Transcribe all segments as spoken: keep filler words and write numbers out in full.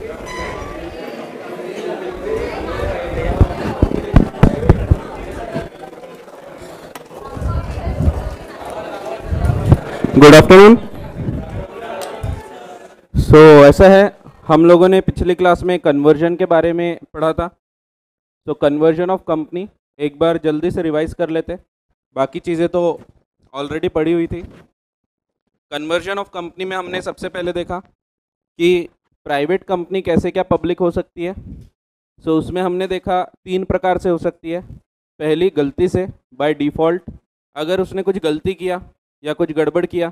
Good afternoon. सो ऐसा है, हम लोगों ने पिछली क्लास में कन्वर्जन के बारे में पढ़ा था। तो कन्वर्जन ऑफ कंपनी एक बार जल्दी से रिवाइज कर लेते, बाकी चीज़ें तो ऑलरेडी पढ़ी हुई थी। कन्वर्जन ऑफ कंपनी में हमने सबसे पहले देखा कि प्राइवेट कंपनी कैसे क्या पब्लिक हो सकती है। सो so, उसमें हमने देखा तीन प्रकार से हो सकती है। पहली, गलती से, बाय डिफ़ॉल्ट। अगर उसने कुछ गलती किया या कुछ गड़बड़ किया,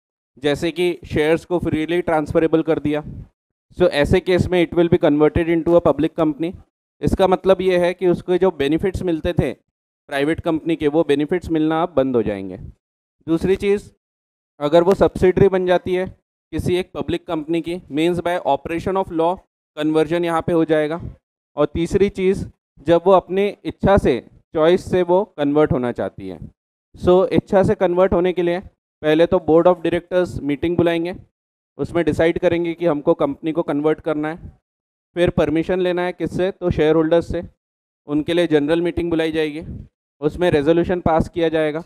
जैसे कि शेयर्स को फ्रीली ट्रांसफरेबल कर दिया, सो so, ऐसे केस में it will be converted into a public company. इसका मतलब ये है कि उसको जो बेनिफिट्स मिलते थे प्राइवेट कंपनी के, वो बेनिफिट्स मिलना अब बंद हो जाएंगे। दूसरी चीज़, अगर वो सब्सिडरी बन जाती है किसी एक पब्लिक कंपनी की, means by operation of law conversion यहाँ पे हो जाएगा। और तीसरी चीज़, जब वो अपनी इच्छा से, चॉइस से वो कन्वर्ट होना चाहती है। सो so, इच्छा से कन्वर्ट होने के लिए पहले तो बोर्ड ऑफ डायरेक्टर्स मीटिंग बुलाएंगे, उसमें डिसाइड करेंगे कि हमको कंपनी को कन्वर्ट करना है। फिर परमिशन लेना है किससे, तो शेयर होल्डर्स से। उनके लिए जनरल मीटिंग बुलाई जाएगी, उसमें रेजोल्यूशन पास किया जाएगा।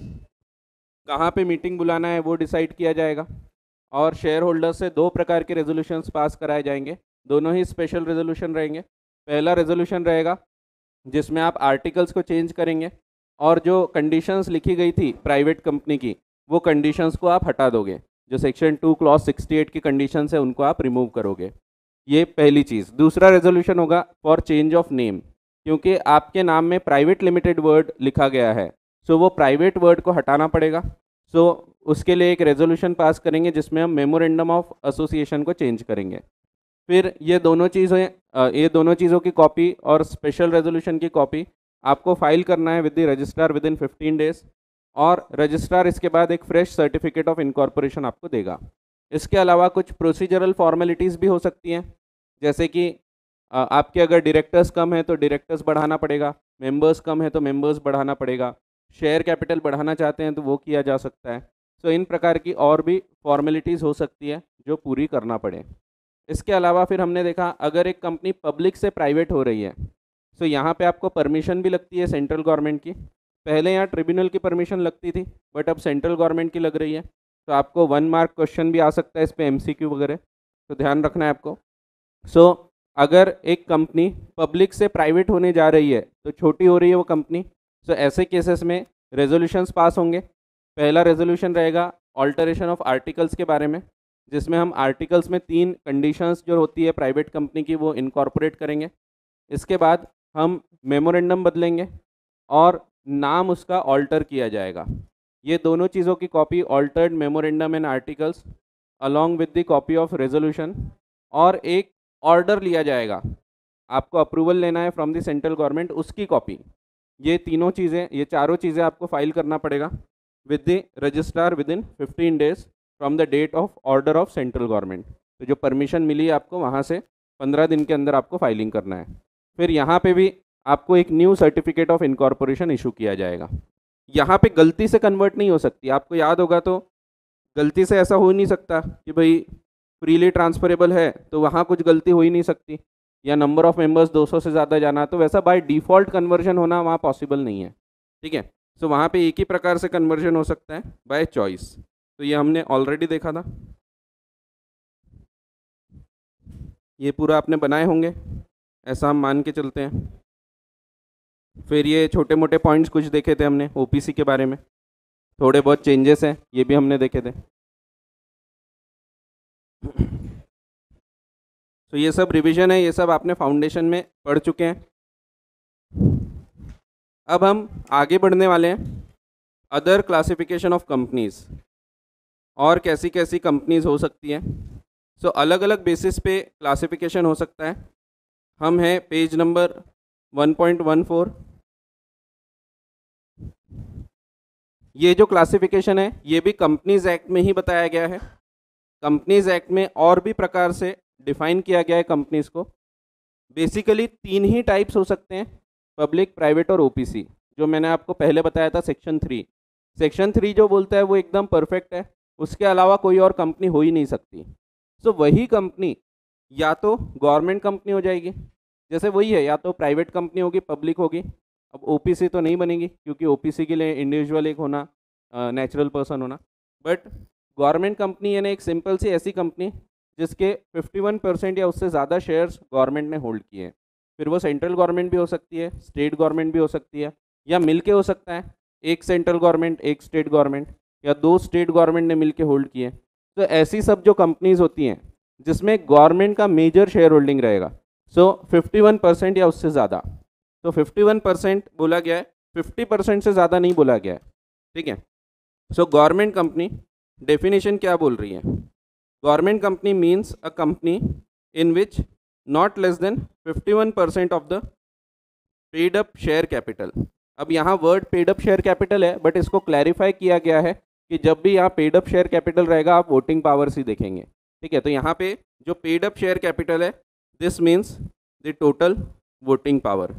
कहाँ पे मीटिंग बुलाना है वो डिसाइड किया जाएगा। और शेयर होल्डर्स से दो प्रकार के रेजोल्यूशंस पास कराए जाएंगे, दोनों ही स्पेशल रेजोल्यूशन रहेंगे। पहला रेजोल्यूशन रहेगा जिसमें आप आर्टिकल्स को चेंज करेंगे और जो कंडीशंस लिखी गई थी प्राइवेट कंपनी की, वो कंडीशंस को आप हटा दोगे। जो section two clause sixty eight की कंडीशंस है उनको आप रिमूव करोगे। ये पहली चीज़। दूसरा रेजोल्यूशन होगा फॉर चेंज ऑफ नेम, क्योंकि आपके नाम में प्राइवेट लिमिटेड वर्ड लिखा गया है, सो वो प्राइवेट वर्ड को हटाना पड़ेगा। सो उसके लिए एक रेजोल्यूशन पास करेंगे जिसमें हम मेमोरेंडम ऑफ एसोसिएशन को चेंज करेंगे। फिर ये दोनों चीज़ें, ये दोनों चीज़ों की कॉपी और स्पेशल रेजोल्यूशन की कॉपी आपको फाइल करना है with the registrar within fifteen days, और रजिस्ट्रार इसके बाद एक फ्रेश सर्टिफिकेट ऑफ इनकॉर्पोरेशन आपको देगा। इसके अलावा कुछ प्रोसीजरल फॉर्मेलिटीज़ भी हो सकती हैं, जैसे कि आपके अगर डायरेक्टर्स कम है तो डायरेक्टर्स बढ़ाना पड़ेगा, मेंबर्स कम है तो मेंबर्स बढ़ाना पड़ेगा, शेयर कैपिटल बढ़ाना चाहते हैं तो वो किया जा सकता है। सो इन प्रकार की और भी फॉर्मेलिटीज़ हो सकती है जो पूरी करना पड़े। इसके अलावा फिर हमने देखा, अगर एक कंपनी पब्लिक से प्राइवेट हो रही है, सो यहाँ पे आपको परमिशन भी लगती है सेंट्रल गवर्नमेंट की। पहले यहाँ ट्रिब्यूनल की परमिशन लगती थी, बट अब सेंट्रल गवर्नमेंट की लग रही है। तो आपको वन मार्क क्वेश्चन भी आ सकता है इस पे, एमसीक्यू वगैरह, तो ध्यान रखना है आपको। सो so, अगर एक कंपनी पब्लिक से प्राइवेट होने जा रही है तो छोटी हो रही है वो कंपनी, सो so, ऐसे केसेस में रेजोल्यूशंस पास होंगे। पहला रेजोल्यूशन रहेगा ऑल्टरेशन ऑफ आर्टिकल्स के बारे में, जिसमें हम आर्टिकल्स में तीन कंडीशंस जो होती है प्राइवेट कंपनी की वो इनकॉर्पोरेट करेंगे। इसके बाद हम मेमोरेंडम बदलेंगे और नाम उसका ऑल्टर किया जाएगा। ये दोनों चीज़ों की copy, altered memorandum and articles along with the copy of resolution, और एक ऑर्डर लिया जाएगा, आपको अप्रूवल लेना है फ्रॉम द सेंट्रल गवर्नमेंट, उसकी कॉपी। ये तीनों चीज़ें, ये चारों चीज़ें आपको फाइल करना पड़ेगा with the registrar within fifteen days from the date of order of central government. तो जो परमिशन मिली है आपको वहाँ से पंद्रह दिन के अंदर आपको फाइलिंग करना है। फिर यहाँ पे भी आपको एक new certificate of incorporation issue किया जाएगा। यहाँ पे गलती से कन्वर्ट नहीं हो सकती, आपको याद होगा तो गलती से ऐसा हो नहीं सकता कि भाई फ्रीली ट्रांसफरेबल है तो वहाँ कुछ गलती हो ही नहीं सकती, या नंबर ऑफ मेंबर्स दो सौ से ज़्यादा जाना, तो वैसा बाय डिफ़ॉल्ट कन्वर्जन होना वहाँ पॉसिबल नहीं है। ठीक है, सो वहाँ पे एक ही प्रकार से कन्वर्जन हो सकता है, बाय चॉइस। तो ये हमने ऑलरेडी देखा था, ये पूरा आपने बनाए होंगे, ऐसा हम मान के चलते हैं। फिर ये छोटे मोटे पॉइंट्स कुछ देखे थे हमने ओपीसी के बारे में, थोड़े बहुत चेंजेस हैं ये भी हमने देखे थे। तो ये सब रिवीजन है, ये सब आपने फाउंडेशन में पढ़ चुके हैं। अब हम आगे बढ़ने वाले हैं अदर क्लासिफिकेशन ऑफ कंपनीज, और कैसी कैसी कंपनीज हो सकती हैं। सो so, अलग अलग बेसिस पे क्लासिफिकेशन हो सकता है। हम हैं page number one point one four. ये जो क्लासिफिकेशन है ये भी कंपनीज एक्ट में ही बताया गया है। कंपनीज एक्ट में और भी प्रकार से डिफाइन किया गया है कंपनीज को। बेसिकली तीन ही टाइप्स हो सकते हैं, पब्लिक, प्राइवेट और ओपीसी, जो मैंने आपको पहले बताया था सेक्शन थ्री। सेक्शन थ्री जो बोलता है वो एकदम परफेक्ट है, उसके अलावा कोई और कंपनी हो ही नहीं सकती। सो so, वही कंपनी या तो गवर्नमेंट कंपनी हो जाएगी, जैसे वही है, या तो प्राइवेट कंपनी होगी, पब्लिक होगी। अब ओपीसी तो नहीं बनेगी क्योंकि ओपीसी के लिए इंडिविजुअल एक होना, नेचुरल पर्सन होना। बट गवर्नमेंट कंपनी यानी एक सिंपल सी ऐसी कंपनी जिसके इक्यावन परसेंट या उससे ज़्यादा शेयर्स गवर्नमेंट ने होल्ड किए हैं। फिर वो सेंट्रल गवर्नमेंट भी हो सकती है, स्टेट गवर्नमेंट भी हो सकती है, या मिलके हो सकता है, एक सेंट्रल गवर्नमेंट एक स्टेट गवर्नमेंट, या दो स्टेट गवर्नमेंट ने मिलके होल्ड किए। तो ऐसी सब जो कंपनीज होती हैं जिसमें गवर्नमेंट का मेजर शेयर होल्डिंग रहेगा, सो इक्यावन परसेंट या उससे ज़्यादा, तो इक्यावन परसेंट बोला गया है, पचास परसेंट से ज़्यादा नहीं बोला गया है, ठीक है। सो गवर्नमेंट कंपनी डेफिनेशन क्या बोल रही है? Government company means a company in which not less than इक्यावन percent of the paid up share capital. अब यहाँ word paid up share capital है, बट इसको क्लैरिफाई किया गया है कि जब भी यहाँ पेड अप शेयर कैपिटल रहेगा आप वोटिंग पावर्स ही देखेंगे, ठीक है। तो यहाँ पे जो पेड अप शेयर कैपिटल है, this means the total voting power.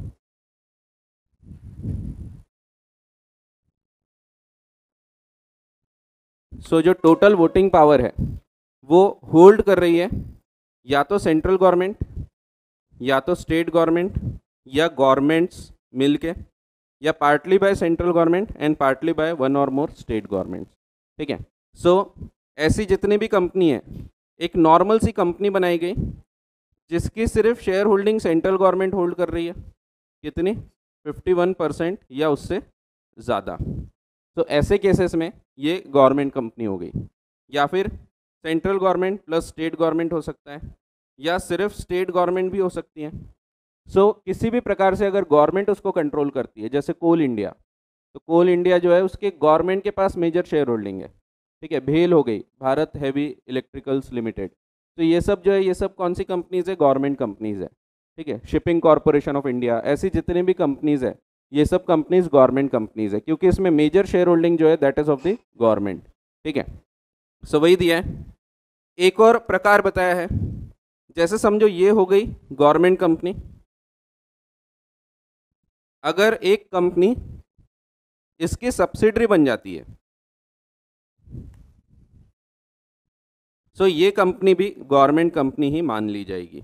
So जो टोटल वोटिंग पावर है वो होल्ड कर रही है या तो सेंट्रल गवर्नमेंट, या तो स्टेट गवर्नमेंट, या गवर्नमेंट्स मिलके, या partly by central government and partly by one or more state government, ठीक है। सो ऐसी जितनी भी कंपनी है, एक नॉर्मल सी कंपनी बनाई गई जिसकी सिर्फ share holding central government hold कर रही है, कितनी? इक्यावन परसेंट या उससे ज़्यादा। तो ऐसे केसेस में ये गवर्नमेंट कंपनी हो गई, या फिर central government plus state government हो सकता है, या सिर्फ स्टेट गवर्नमेंट भी हो सकती है। सो so, किसी भी प्रकार से अगर गवर्नमेंट उसको कंट्रोल करती है, जैसे कोल इंडिया, तो कोल इंडिया जो है उसके गवर्नमेंट के पास मेजर शेयर होल्डिंग है, ठीक है। भेल हो गई, भारत हैवी इलेक्ट्रिकल्स लिमिटेड, तो ये सब जो है ये सब कौन सी कंपनीज है? गवर्नमेंट कंपनीज है, ठीक है। शिपिंग कॉरपोरेशन ऑफ इंडिया, ऐसी जितनी भी कंपनीज है ये सब कंपनीज गवर्नमेंट कंपनीज है, क्योंकि इसमें मेजर शेयर होल्डिंग जो है that is of the government, ठीक है। सो वही दिया है। एक और प्रकार बताया है, जैसे समझो ये हो गई गवर्नमेंट कंपनी। अगर एक कंपनी इसकी सब्सिडरी बन जाती है, सो ये कंपनी भी गवर्नमेंट कंपनी ही मान ली जाएगी,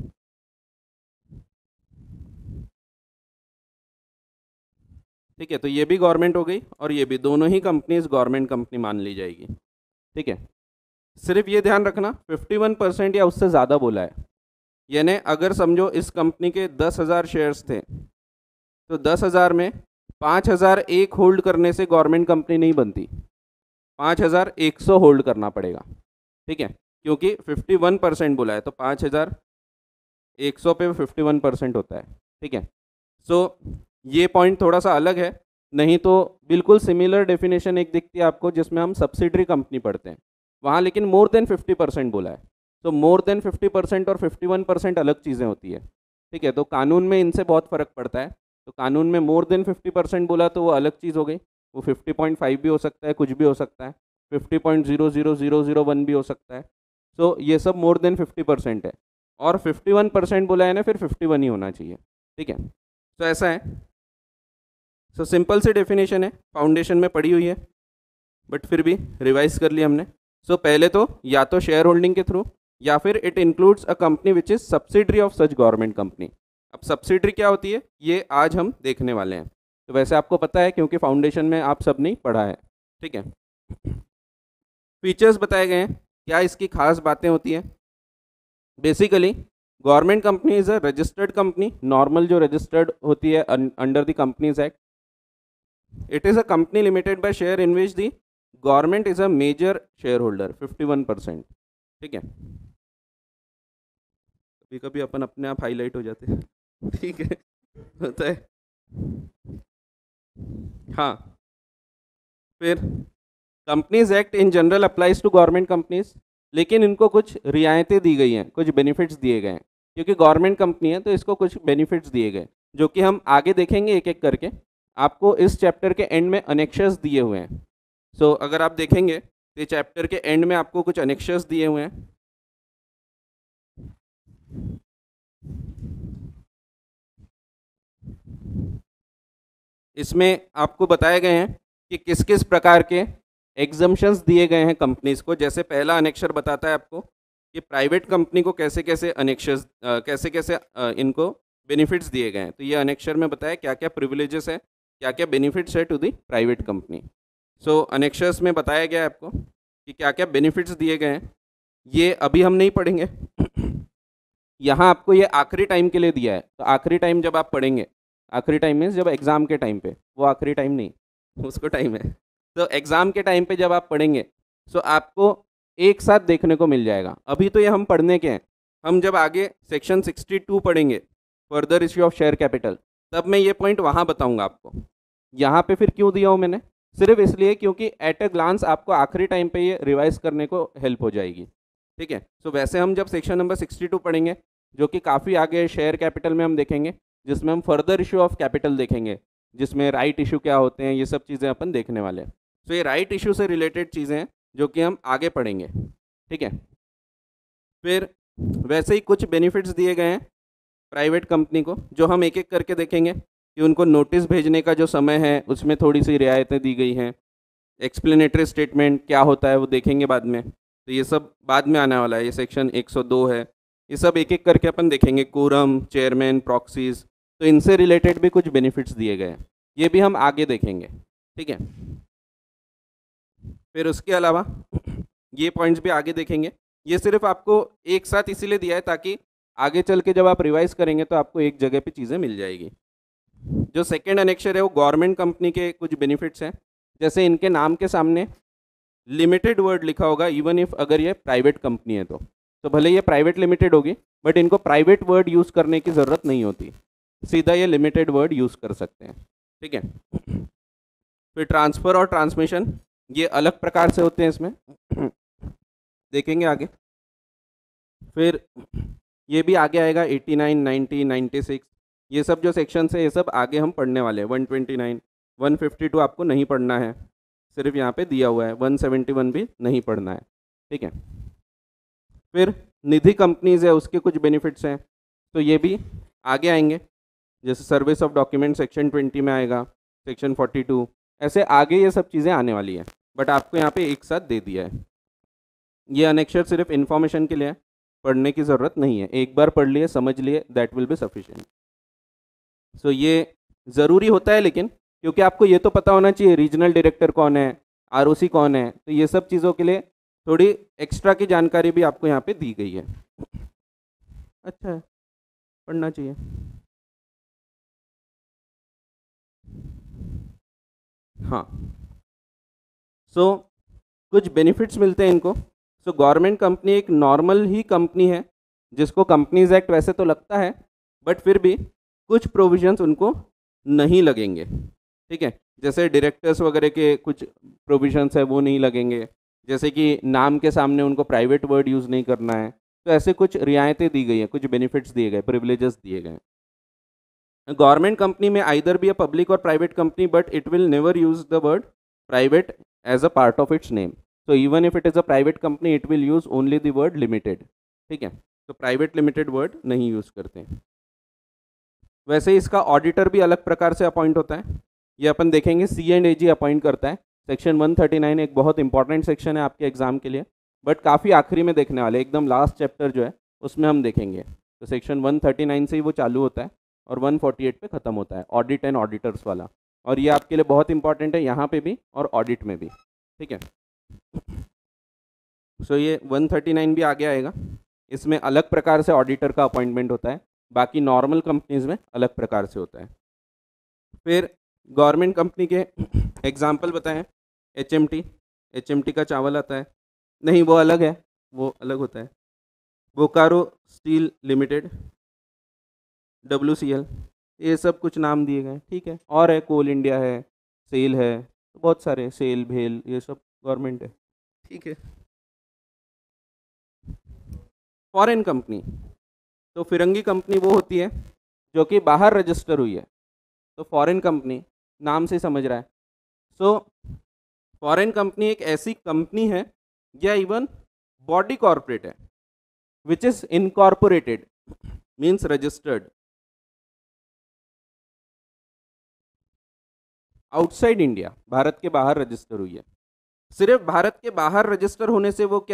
ठीक है। तो ये भी गवर्नमेंट हो गई और ये भी, दोनों ही कंपनीज गवर्नमेंट कंपनी मान ली जाएगी, ठीक है। सिर्फ ये ध्यान रखना इक्यावन परसेंट या उससे ज़्यादा बोला है, यानी अगर समझो इस कंपनी के दस हज़ार शेयर्स थे, तो दस हज़ार में पाँच हज़ार एक होल्ड करने से गवर्नमेंट कंपनी नहीं बनती, पाँच हज़ार एक सौ होल्ड करना पड़ेगा, ठीक है, क्योंकि इक्यावन परसेंट बोला है, तो पाँच हज़ार एक सौ पे इक्यावन परसेंट होता है, ठीक है। सो ये पॉइंट थोड़ा सा अलग है, नहीं तो बिल्कुल सिमिलर डेफिनेशन एक दिखती है आपको जिसमें हम सब्सिडरी कंपनी पढ़ते हैं, वहाँ लेकिन मोर देन फिफ्टी परसेंट बोला है। तो मोर देन फिफ्टी परसेंट और इक्यावन परसेंट अलग चीज़ें होती है, ठीक है। तो कानून में इनसे बहुत फ़र्क पड़ता है। तो कानून में मोर देन फिफ्टी परसेंट बोला तो वो अलग चीज़ हो गई, वो फिफ्टी पॉइंट फाइव भी हो सकता है, कुछ भी हो सकता है, fifty point zero zero zero zero one भी हो सकता है। सो ये सब मोर देन फिफ्टी परसेंट है, और फिफ्टी वन परसेंट बोला है ना, फिर फिफ्टी वन ही होना चाहिए, ठीक है। तो ऐसा है। सो सिंपल सी डेफिनेशन है, फाउंडेशन में पड़ी हुई है, बट फिर भी रिवाइज कर लिया हमने। सो so, पहले तो या तो शेयर होल्डिंग के थ्रू, या फिर it includes a company which is subsidiary of such government company. अब सब्सिडरी क्या होती है ये आज हम देखने वाले हैं। तो वैसे आपको पता है क्योंकि फाउंडेशन में आप सब ने पढ़ा है, ठीक है। फीचर्स बताए गए हैं, क्या इसकी खास बातें होती हैं। Basically government company is a registered company, normal जो रजिस्टर्ड होती है under the companies act. It is a company limited by share in which the government is a major share holder इक्यावन परसेंट, ठीक है। कभी कभी अपन अपने आप हाईलाइट हो जाते हैं, ठीक है, होता है। हाँ, फिर companies act in general applies to government companies, लेकिन इनको कुछ रियायतें दी गई हैं, कुछ बेनिफिट्स दिए गए हैं, क्योंकि गवर्नमेंट कंपनी है तो इसको कुछ बेनिफिट्स दिए गए जो कि हम आगे देखेंगे एक एक करके। आपको इस चैप्टर के एंड में अनेक्शर्स दिए हुए हैं। सो so, अगर आप देखेंगे तो चैप्टर के एंड में आपको कुछ अनेक्शर्स दिए हुए हैं। इसमें आपको बताए गए हैं कि किस किस प्रकार के एग्जम्पशंस दिए गए हैं कंपनीज को। जैसे पहला अनेक्शर बताता है आपको कि प्राइवेट कंपनी को कैसे कैसे अनेक्षर्स कैसे कैसे अ, इनको बेनिफिट्स दिए गए हैं। तो ये अनेक्षर में बताया क्या क्या प्रिविलेजेस है, क्या क्या बेनिफिट्स है to the private company. So annexures में बताया गया है आपको कि क्या क्या बेनिफिट्स दिए गए हैं। ये अभी हम नहीं पढ़ेंगे यहाँ आपको ये आखिरी टाइम के लिए दिया है। तो आखिरी टाइम जब आप पढ़ेंगे, आखिरी टाइम मीन्स जब एग्ज़ाम के टाइम पे, वो आखिरी टाइम नहीं, उसको टाइम है। तो एग्ज़ाम के टाइम पे जब आप पढ़ेंगे सो आपको एक साथ देखने को मिल जाएगा। अभी तो ये हम पढ़ने के हैं, हम जब आगे सेक्शन सिक्सटी टू पढ़ेंगे, further issue of share capital, तब मैं ये पॉइंट वहाँ बताऊँगा आपको। यहाँ पे फिर क्यों दिया हूँ मैंने, सिर्फ इसलिए क्योंकि एट अ ग्लांस आपको आखिरी टाइम पे ये रिवाइज करने को हेल्प हो जाएगी। ठीक है। सो so, वैसे हम जब सेक्शन नंबर सिक्सटी टू पढ़ेंगे, जो कि काफ़ी आगे शेयर कैपिटल में हम देखेंगे, जिसमें हम फर्दर इशू ऑफ कैपिटल देखेंगे, जिसमें राइट इशू क्या होते हैं, ये सब चीज़ें अपन देखने वाले हैं। तो ये राइट इशू से रिलेटेड चीज़ें हैं जो कि हम आगे पढ़ेंगे। ठीक है। फिर वैसे ही कुछ बेनिफिट्स दिए गए हैं प्राइवेट कंपनी को, जो हम एक एक करके देखेंगे कि उनको नोटिस भेजने का जो समय है उसमें थोड़ी सी रियायतें दी गई हैं। एक्सप्लेनेटरी स्टेटमेंट क्या होता है वो देखेंगे बाद में, तो ये सब बाद में आने वाला है। ये सेक्शन एक सौ दो है, ये सब एक एक करके अपन देखेंगे। कोरम, चेयरमैन, प्रॉक्सीज, तो इनसे रिलेटेड भी कुछ बेनिफिट्स दिए गए हैं, ये भी हम आगे देखेंगे। ठीक है। फिर उसके अलावा ये पॉइंट्स भी आगे देखेंगे। ये सिर्फ आपको एक साथ इसीलिए दिया है ताकि आगे चल के जब आप रिवाइज करेंगे तो आपको एक जगह पे चीज़ें मिल जाएगी। जो सेकेंड अनेक्शर है वो गवर्नमेंट कंपनी के कुछ बेनिफिट्स हैं, जैसे इनके नाम के सामने लिमिटेड वर्ड लिखा होगा, इवन इफ अगर ये प्राइवेट कंपनी है तो तो भले ये प्राइवेट लिमिटेड होगी, बट इनको प्राइवेट वर्ड यूज़ करने की ज़रूरत नहीं होती, सीधा ये लिमिटेड वर्ड यूज़ कर सकते हैं। ठीक है। फिर ट्रांसफ़र और ट्रांसमिशन ये अलग प्रकार से होते हैं, इसमें देखेंगे आगे। फिर ये भी आगे आएगा eighty nine, ninety, ninety six, ये सब जो सेक्शन है ये सब आगे हम पढ़ने वाले हैं। One twenty nine, one fifty two आपको नहीं पढ़ना है, सिर्फ यहाँ पे दिया हुआ है। वन सेवेंटी वन भी नहीं पढ़ना है। ठीक है। फिर निधि कंपनीज है, उसके कुछ बेनिफिट्स हैं, तो ये भी आगे आएंगे। जैसे service of document section twenty में आएगा, सेक्शन फोर्टी टू, ऐसे आगे ये सब चीज़ें आने वाली है, बट आपको यहाँ पे एक साथ दे दिया है। ये अनेक्शर सिर्फ इन्फॉर्मेशन के लिए है, पढ़ने की ज़रूरत नहीं है। एक बार पढ़ लिए, समझ लिए, that will be sufficient. So ये ज़रूरी होता है, लेकिन क्योंकि आपको ये तो पता होना चाहिए रीजनल डायरेक्टर कौन है, आरओसी कौन है, तो ये सब चीज़ों के लिए थोड़ी एक्स्ट्रा की जानकारी भी आपको यहाँ पे दी गई है। अच्छा है, पढ़ना चाहिए। हाँ। सो so, कुछ बेनिफिट्स मिलते हैं इनको। सो गवर्नमेंट कंपनी एक नॉर्मल ही कंपनी है, जिसको कंपनीज एक्ट वैसे तो लगता है, बट फिर भी कुछ प्रोविजंस उनको नहीं लगेंगे। ठीक है। जैसे डायरेक्टर्स वगैरह के कुछ प्रोविजंस है वो नहीं लगेंगे, जैसे कि नाम के सामने उनको प्राइवेट वर्ड यूज़ नहीं करना है। तो ऐसे कुछ रियायतें दी गई हैं, कुछ बेनिफिट्स दिए गए, प्रिविलेजेस दिए गए। गवर्नमेंट कंपनी में either be a public or private company, but it will never use the word private as a part of its name. So even if it is a private company, it will use only the word limited. ठीक है। तो private limited word नहीं use करते हैं। वैसे इसका auditor भी अलग प्रकार से अपॉइंट होता है, ये अपन देखेंगे। सी एंड ए जी अपॉइंट करता है। सेक्शन वन थर्टी नाइन एक बहुत इंपॉर्टेंट सेक्शन है आपके एग्जाम के लिए, बट काफ़ी आखिरी में देखने वाले, एकदम लास्ट चैप्टर जो है उसमें हम देखेंगे। तो सेक्शन वन थर्टी नाइन से ही वो चालू होता है और वन फोर्टी एट पे ख़त्म होता है, ऑडिट एंड ऑडिटर्स वाला। और ये आपके लिए बहुत इंपॉर्टेंट है, यहाँ पे भी और ऑडिट में भी। ठीक है। सो so, ये वन थर्टी नाइन भी आगे आएगा, इसमें अलग प्रकार से ऑडिटर का अपॉइंटमेंट होता है, बाकी नॉर्मल कंपनीज में अलग प्रकार से होता है। फिर गवर्नमेंट कंपनी के एग्जाम्पल बताएं। H M T, H M T का चावल आता है, नहीं वो अलग है, वो अलग होता है। Bokaro steel limited, W C L, ये सब कुछ नाम दिए गए। ठीक है। और है कोल इंडिया है, सेल है, बहुत सारे, सेल, भेल, ये सब गवर्नमेंट है। ठीक है। फॉरेन कंपनी, तो फिरंगी कंपनी वो होती है जो कि बाहर रजिस्टर हुई है, तो फॉरेन कंपनी नाम से समझ रहा है। सो फॉरेन कंपनी एक ऐसी कंपनी है या इवन बॉडी कॉर्पोरेट है which is incorporated, means registered outside India, Bharat के बाहर रजिस्टर हुई है। सिर्फ भारत के बाहर रजिस्टर होने से वो क्या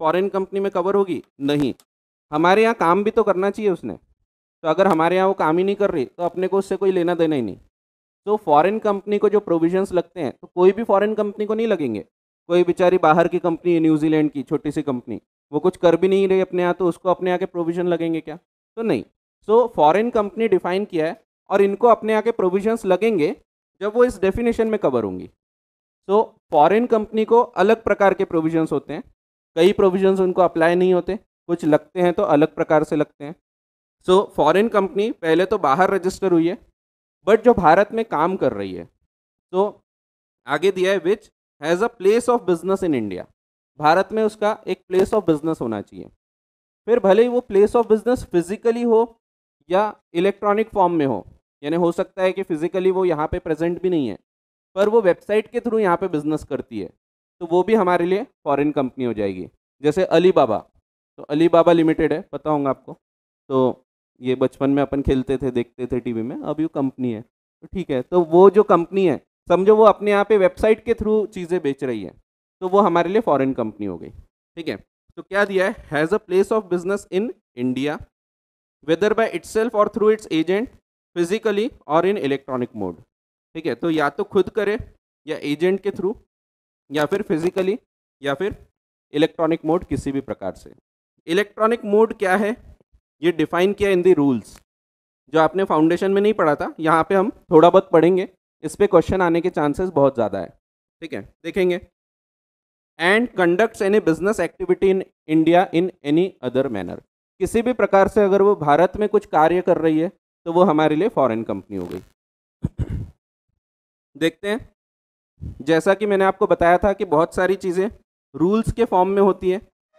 फॉरेन कंपनी में कवर होगी? नहीं। हमारे यहाँ काम भी तो करना चाहिए उसने, तो अगर हमारे यहाँ वो काम ही नहीं कर रही तो अपने को उससे कोई लेना देना ही नहीं। तो फॉरेन कंपनी को जो प्रोविजंस लगते हैं तो कोई भी फॉरेन कंपनी को नहीं लगेंगे। कोई बेचारी बाहर की कंपनी है, न्यूजीलैंड की छोटी सी कंपनी, वो कुछ कर भी नहीं रही अपने यहाँ, तो उसको अपने यहाँ के प्रोविजन लगेंगे क्या? तो नहीं। सो फॉरेन कंपनी डिफाइन किया है और इनको अपने यहाँ के प्रोविजंस लगेंगे जब वो इस डेफिनेशन में कवर होंगी। सो फॉरेन कंपनी को अलग प्रकार के प्रोविजंस होते हैं, कई प्रोविजंस उनको अप्लाई नहीं होते, कुछ लगते हैं तो अलग प्रकार से लगते हैं। सो फॉरेन कंपनी पहले तो बाहर रजिस्टर हुई है, बट जो भारत में काम कर रही है, तो आगे दिया है which has a place of business in India. Bharat में उसका एक प्लेस ऑफ बिजनेस होना चाहिए। फिर भले ही वो प्लेस ऑफ बिजनेस फिजिकली हो या इलेक्ट्रॉनिक फॉर्म में हो, यानी हो सकता है कि फिजिकली वो यहाँ पे प्रेजेंट भी नहीं है, पर वो वेबसाइट के थ्रू यहाँ पे बिजनेस करती है, तो वो भी हमारे लिए फॉरेन कंपनी हो जाएगी। जैसे अली बाबा, तो अली बाबा लिमिटेड है, पता होगा आपको। तो ये बचपन में अपन खेलते थे, देखते थे टीवी में, अब ये कंपनी है, तो ठीक है। तो वो जो कंपनी है, समझो वो अपने यहाँ पे वेबसाइट के थ्रू चीज़ें बेच रही है, तो वो हमारे लिए फॉरेन कंपनी हो गई। ठीक है। तो क्या दिया है? Has a place of business in India whether by itself और through its agent physically or in electronic mode. ठीक है। तो या तो खुद करे या एजेंट के थ्रू या फिर फिजिकली या फिर इलेक्ट्रॉनिक मोड, किसी भी प्रकार से। इलेक्ट्रॉनिक मोड क्या है ये डिफाइन किया इन दी रूल्स, जो आपने फाउंडेशन में नहीं पढ़ा था, यहाँ पे हम थोड़ा बहुत पढ़ेंगे, इस पे क्वेश्चन आने के चांसेस बहुत ज़्यादा है। ठीक है, देखेंगे। And conducts any business activity in India in any other manner. किसी भी प्रकार से अगर वो भारत में कुछ कार्य कर रही है तो वो हमारे लिए फॉरेन कंपनी हो गई। देखते हैं, जैसा कि मैंने आपको बताया था कि बहुत सारी चीज़ें रूल्स के फॉर्म में होती है,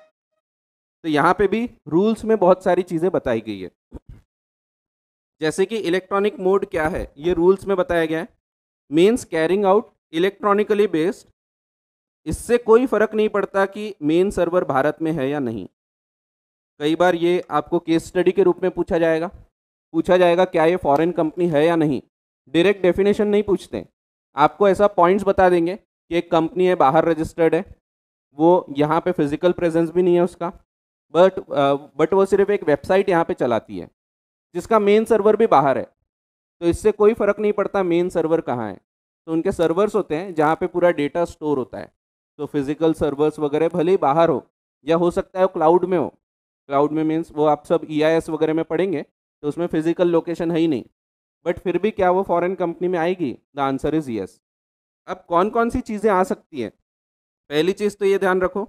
तो यहाँ पे भी रूल्स में बहुत सारी चीज़ें बताई गई है। जैसे कि इलेक्ट्रॉनिक मोड क्या है, ये रूल्स में बताया गया है। Means carrying out electronically based. इससे कोई फर्क नहीं पड़ता कि मेन सर्वर भारत में है या नहीं। कई बार ये आपको केस स्टडी के रूप में पूछा जाएगा, पूछा जाएगा क्या ये फॉरेन कंपनी है या नहीं। डायरेक्ट डेफिनेशन नहीं पूछते, आपको ऐसा पॉइंट्स बता देंगे कि एक कंपनी है, बाहर रजिस्टर्ड है, वो यहाँ पे फिजिकल प्रेजेंस भी नहीं है उसका, बट बट वो सिर्फ एक वेबसाइट यहाँ पे चलाती है जिसका मेन सर्वर भी बाहर है। तो इससे कोई फर्क नहीं पड़ता मेन सर्वर कहाँ है। तो उनके सर्वर्स होते हैं जहाँ पे पूरा डेटा स्टोर होता है। तो फिजिकल सर्वर्स वगैरह भले ही बाहर हो, या हो सकता है वो क्लाउड में हो। क्लाउड में मीन्स वो आप सब ई आई एस वगैरह में पढ़ेंगे, तो उसमें फिजिकल लोकेशन है ही नहीं, बट फिर भी क्या वो फॉरेन कंपनी में आएगी? The answer is yes. अब कौन कौन सी चीज़ें आ सकती हैं? पहली चीज़ तो ये ध्यान रखो,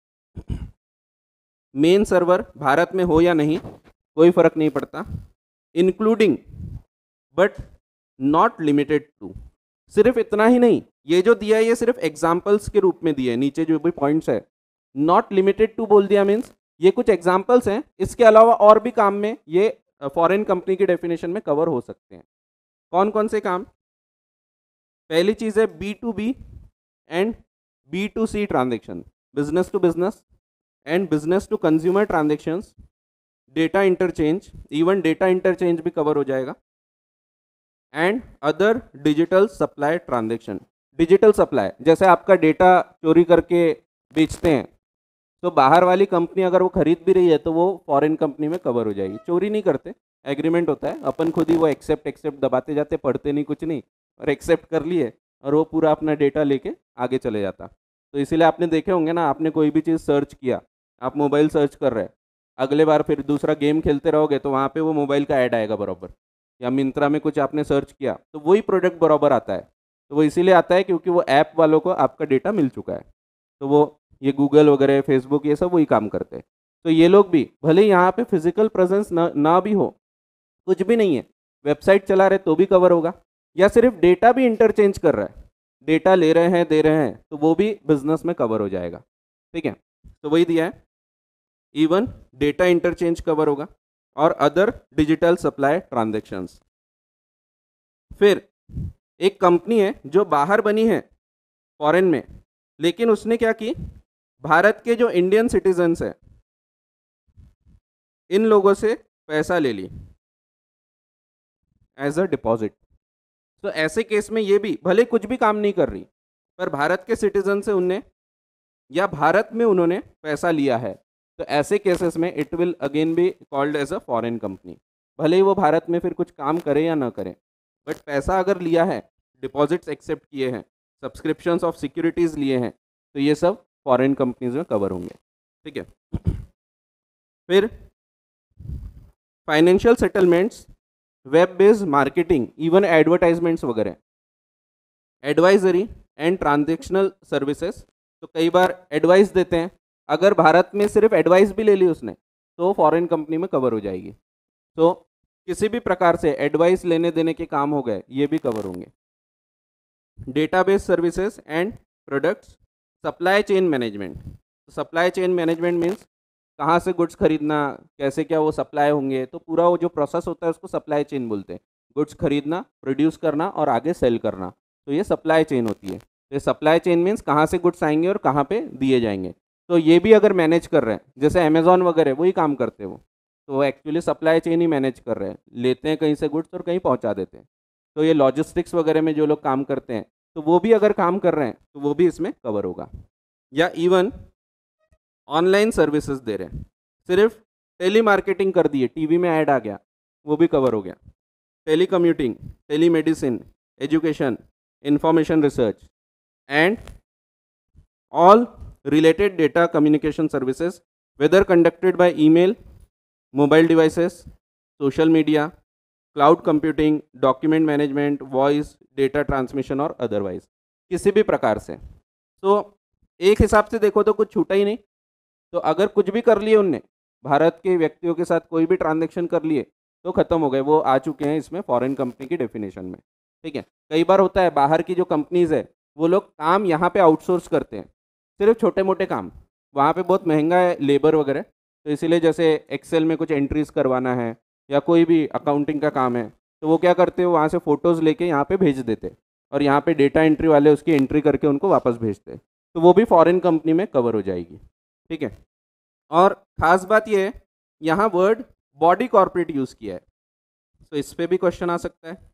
मेन सर्वर भारत में हो या नहीं कोई फर्क नहीं पड़ता। Including but not limited to, सिर्फ इतना ही नहीं, ये जो दिया है ये सिर्फ एग्जाम्पल्स के रूप में दिया है, नीचे जो भी पॉइंट्स है नॉट लिमिटेड टू बोल दिया, मीन्स ये कुछ एग्जाम्पल्स हैं, इसके अलावा और भी काम में ये फॉरेन कंपनी की डेफिनेशन में कवर हो सकते हैं। कौन कौन से काम? पहली चीज़ है B to B and B to C transaction, business to business and business to consumer transactions, data interchange, even data interchange भी कवर हो जाएगा, and other digital supply transaction. Digital supply, जैसे आपका डेटा चोरी करके बेचते हैं, तो बाहर वाली कंपनी अगर वो खरीद भी रही है तो वो फॉरेन कंपनी में कवर हो जाएगी। चोरी नहीं करते, एग्रीमेंट होता है, अपन खुद ही वो एक्सेप्ट एक्सेप्ट दबाते जाते, पढ़ते नहीं कुछ नहीं, और एक्सेप्ट कर लिए और वो पूरा अपना डेटा लेके आगे चले जाता। तो इसीलिए आपने देखे होंगे ना, आपने कोई भी चीज़ सर्च किया, आप मोबाइल सर्च कर रहे हैं, अगले बार फिर दूसरा गेम खेलते रहोगे तो वहाँ पे वो मोबाइल का ऐड आएगा बराबर, या मिंत्रा में कुछ आपने सर्च किया तो वही प्रोडक्ट बराबर आता है। तो वो इसीलिए आता है क्योंकि वो ऐप वालों को आपका डेटा मिल चुका है। तो वो ये गूगल वगैरह, फेसबुक, ये सब वही काम करते हैं। तो ये लोग भी भले यहाँ पे फिजिकल प्रेजेंस ना ना भी हो, कुछ भी नहीं है, वेबसाइट चला रहे तो भी कवर होगा, या सिर्फ डेटा भी इंटरचेंज कर रहा है, डेटा ले रहे हैं, दे रहे हैं, तो वो भी बिजनेस में कवर हो जाएगा। ठीक है, तो वही दिया है, इवन डेटा इंटरचेंज कवर होगा और अदर डिजिटल सप्लाई ट्रांजेक्शन्स। फिर एक कंपनी है जो बाहर बनी है फॉरेन में, लेकिन उसने क्या की, भारत के जो इंडियन सिटीजन्स है इन लोगों से पैसा ले ली एज अ डिपॉजिट। तो ऐसे केस में ये भी भले कुछ भी काम नहीं कर रही, पर भारत के सिटीजन से उनने या भारत में उन्होंने पैसा लिया है, तो ऐसे केसेस में it will again be called as a foreign company. भले ही वो भारत में फिर कुछ काम करे या ना करे, बट पैसा अगर लिया है, डिपॉजिट्स एक्सेप्ट किए हैं, सब्सक्रिप्शंस ऑफ सिक्योरिटीज़ लिए हैं, तो ये सब फॉरेन कंपनीज में कवर होंगे। ठीक है, फिर financial settlements, web based marketing, even advertisements वगैरह, एडवाइजरी एंड ट्रांजेक्शनल सर्विसेज। तो कई बार एडवाइस देते हैं, अगर भारत में सिर्फ एडवाइस भी ले ली उसने तो फॉरेन कंपनी में कवर हो जाएगी। तो किसी भी प्रकार से एडवाइस लेने देने के काम हो गए, ये भी कवर होंगे। Database services and products, supply chain management. Supply chain management means कहाँ से गुड्स खरीदना, कैसे क्या वो सप्लाई होंगे, तो पूरा वो जो प्रोसेस होता है उसको सप्लाई चेन बोलते हैं। गुड्स खरीदना, प्रोड्यूस करना और आगे सेल करना, तो ये सप्लाई चेन होती है। तो सप्लाई चेन मीन्स कहाँ से गुड्स आएंगे और कहाँ पे दिए जाएंगे। तो ये भी अगर मैनेज कर रहे हैं, जैसे अमेजोन वगैरह वही काम करते हैं वो, तो वो एक्चुअली सप्लाई चेन ही मैनेज कर रहे हैं, लेते हैं कहीं से गुड्स और कहीं पहुँचा देते हैं। तो ये लॉजिस्टिक्स वगैरह में जो लोग काम करते हैं, तो वो भी अगर काम कर रहे हैं तो वो भी इसमें कवर होगा। या इवन ऑनलाइन सर्विसेज दे रहे हैं, सिर्फ टेली मार्केटिंग कर दिए, टीवी में ऐड आ गया, वो भी कवर हो गया। Telecommuting, telemedicine, education, information research and all related data communication services whether conducted by email, mobile devices, social media, cloud computing, document management, voice, data transmission और otherwise, किसी भी प्रकार से। तो एक हिसाब से देखो तो कुछ छूटा ही नहीं। तो अगर कुछ भी कर लिए उनने, भारत के व्यक्तियों के साथ कोई भी ट्रांजेक्शन कर लिए तो खत्म हो गए, वो आ चुके हैं इसमें फॉरेन कंपनी की डेफिनेशन में। ठीक है, कई बार होता है बाहर की जो कंपनीज है वो लोग काम यहाँ पे आउटसोर्स करते हैं, सिर्फ छोटे मोटे काम, वहाँ पे बहुत महंगा है लेबर वगैरह, तो इसीलिए जैसे एक्सेल में कुछ एंट्रीज करवाना है या कोई भी अकाउंटिंग का काम है, तो वो क्या करते हैं, वहाँ से फ़ोटोज़ लेके यहाँ पे भेज देते और यहाँ पे डेटा एंट्री वाले उसकी एंट्री करके उनको वापस भेजते, तो वो भी फॉरेन कंपनी में कवर हो जाएगी। ठीक है, और ख़ास बात ये है यहाँ वर्ड बॉडी कॉर्पोरेट यूज़ किया है, तो इस पर भी क्वेश्चन आ सकता है।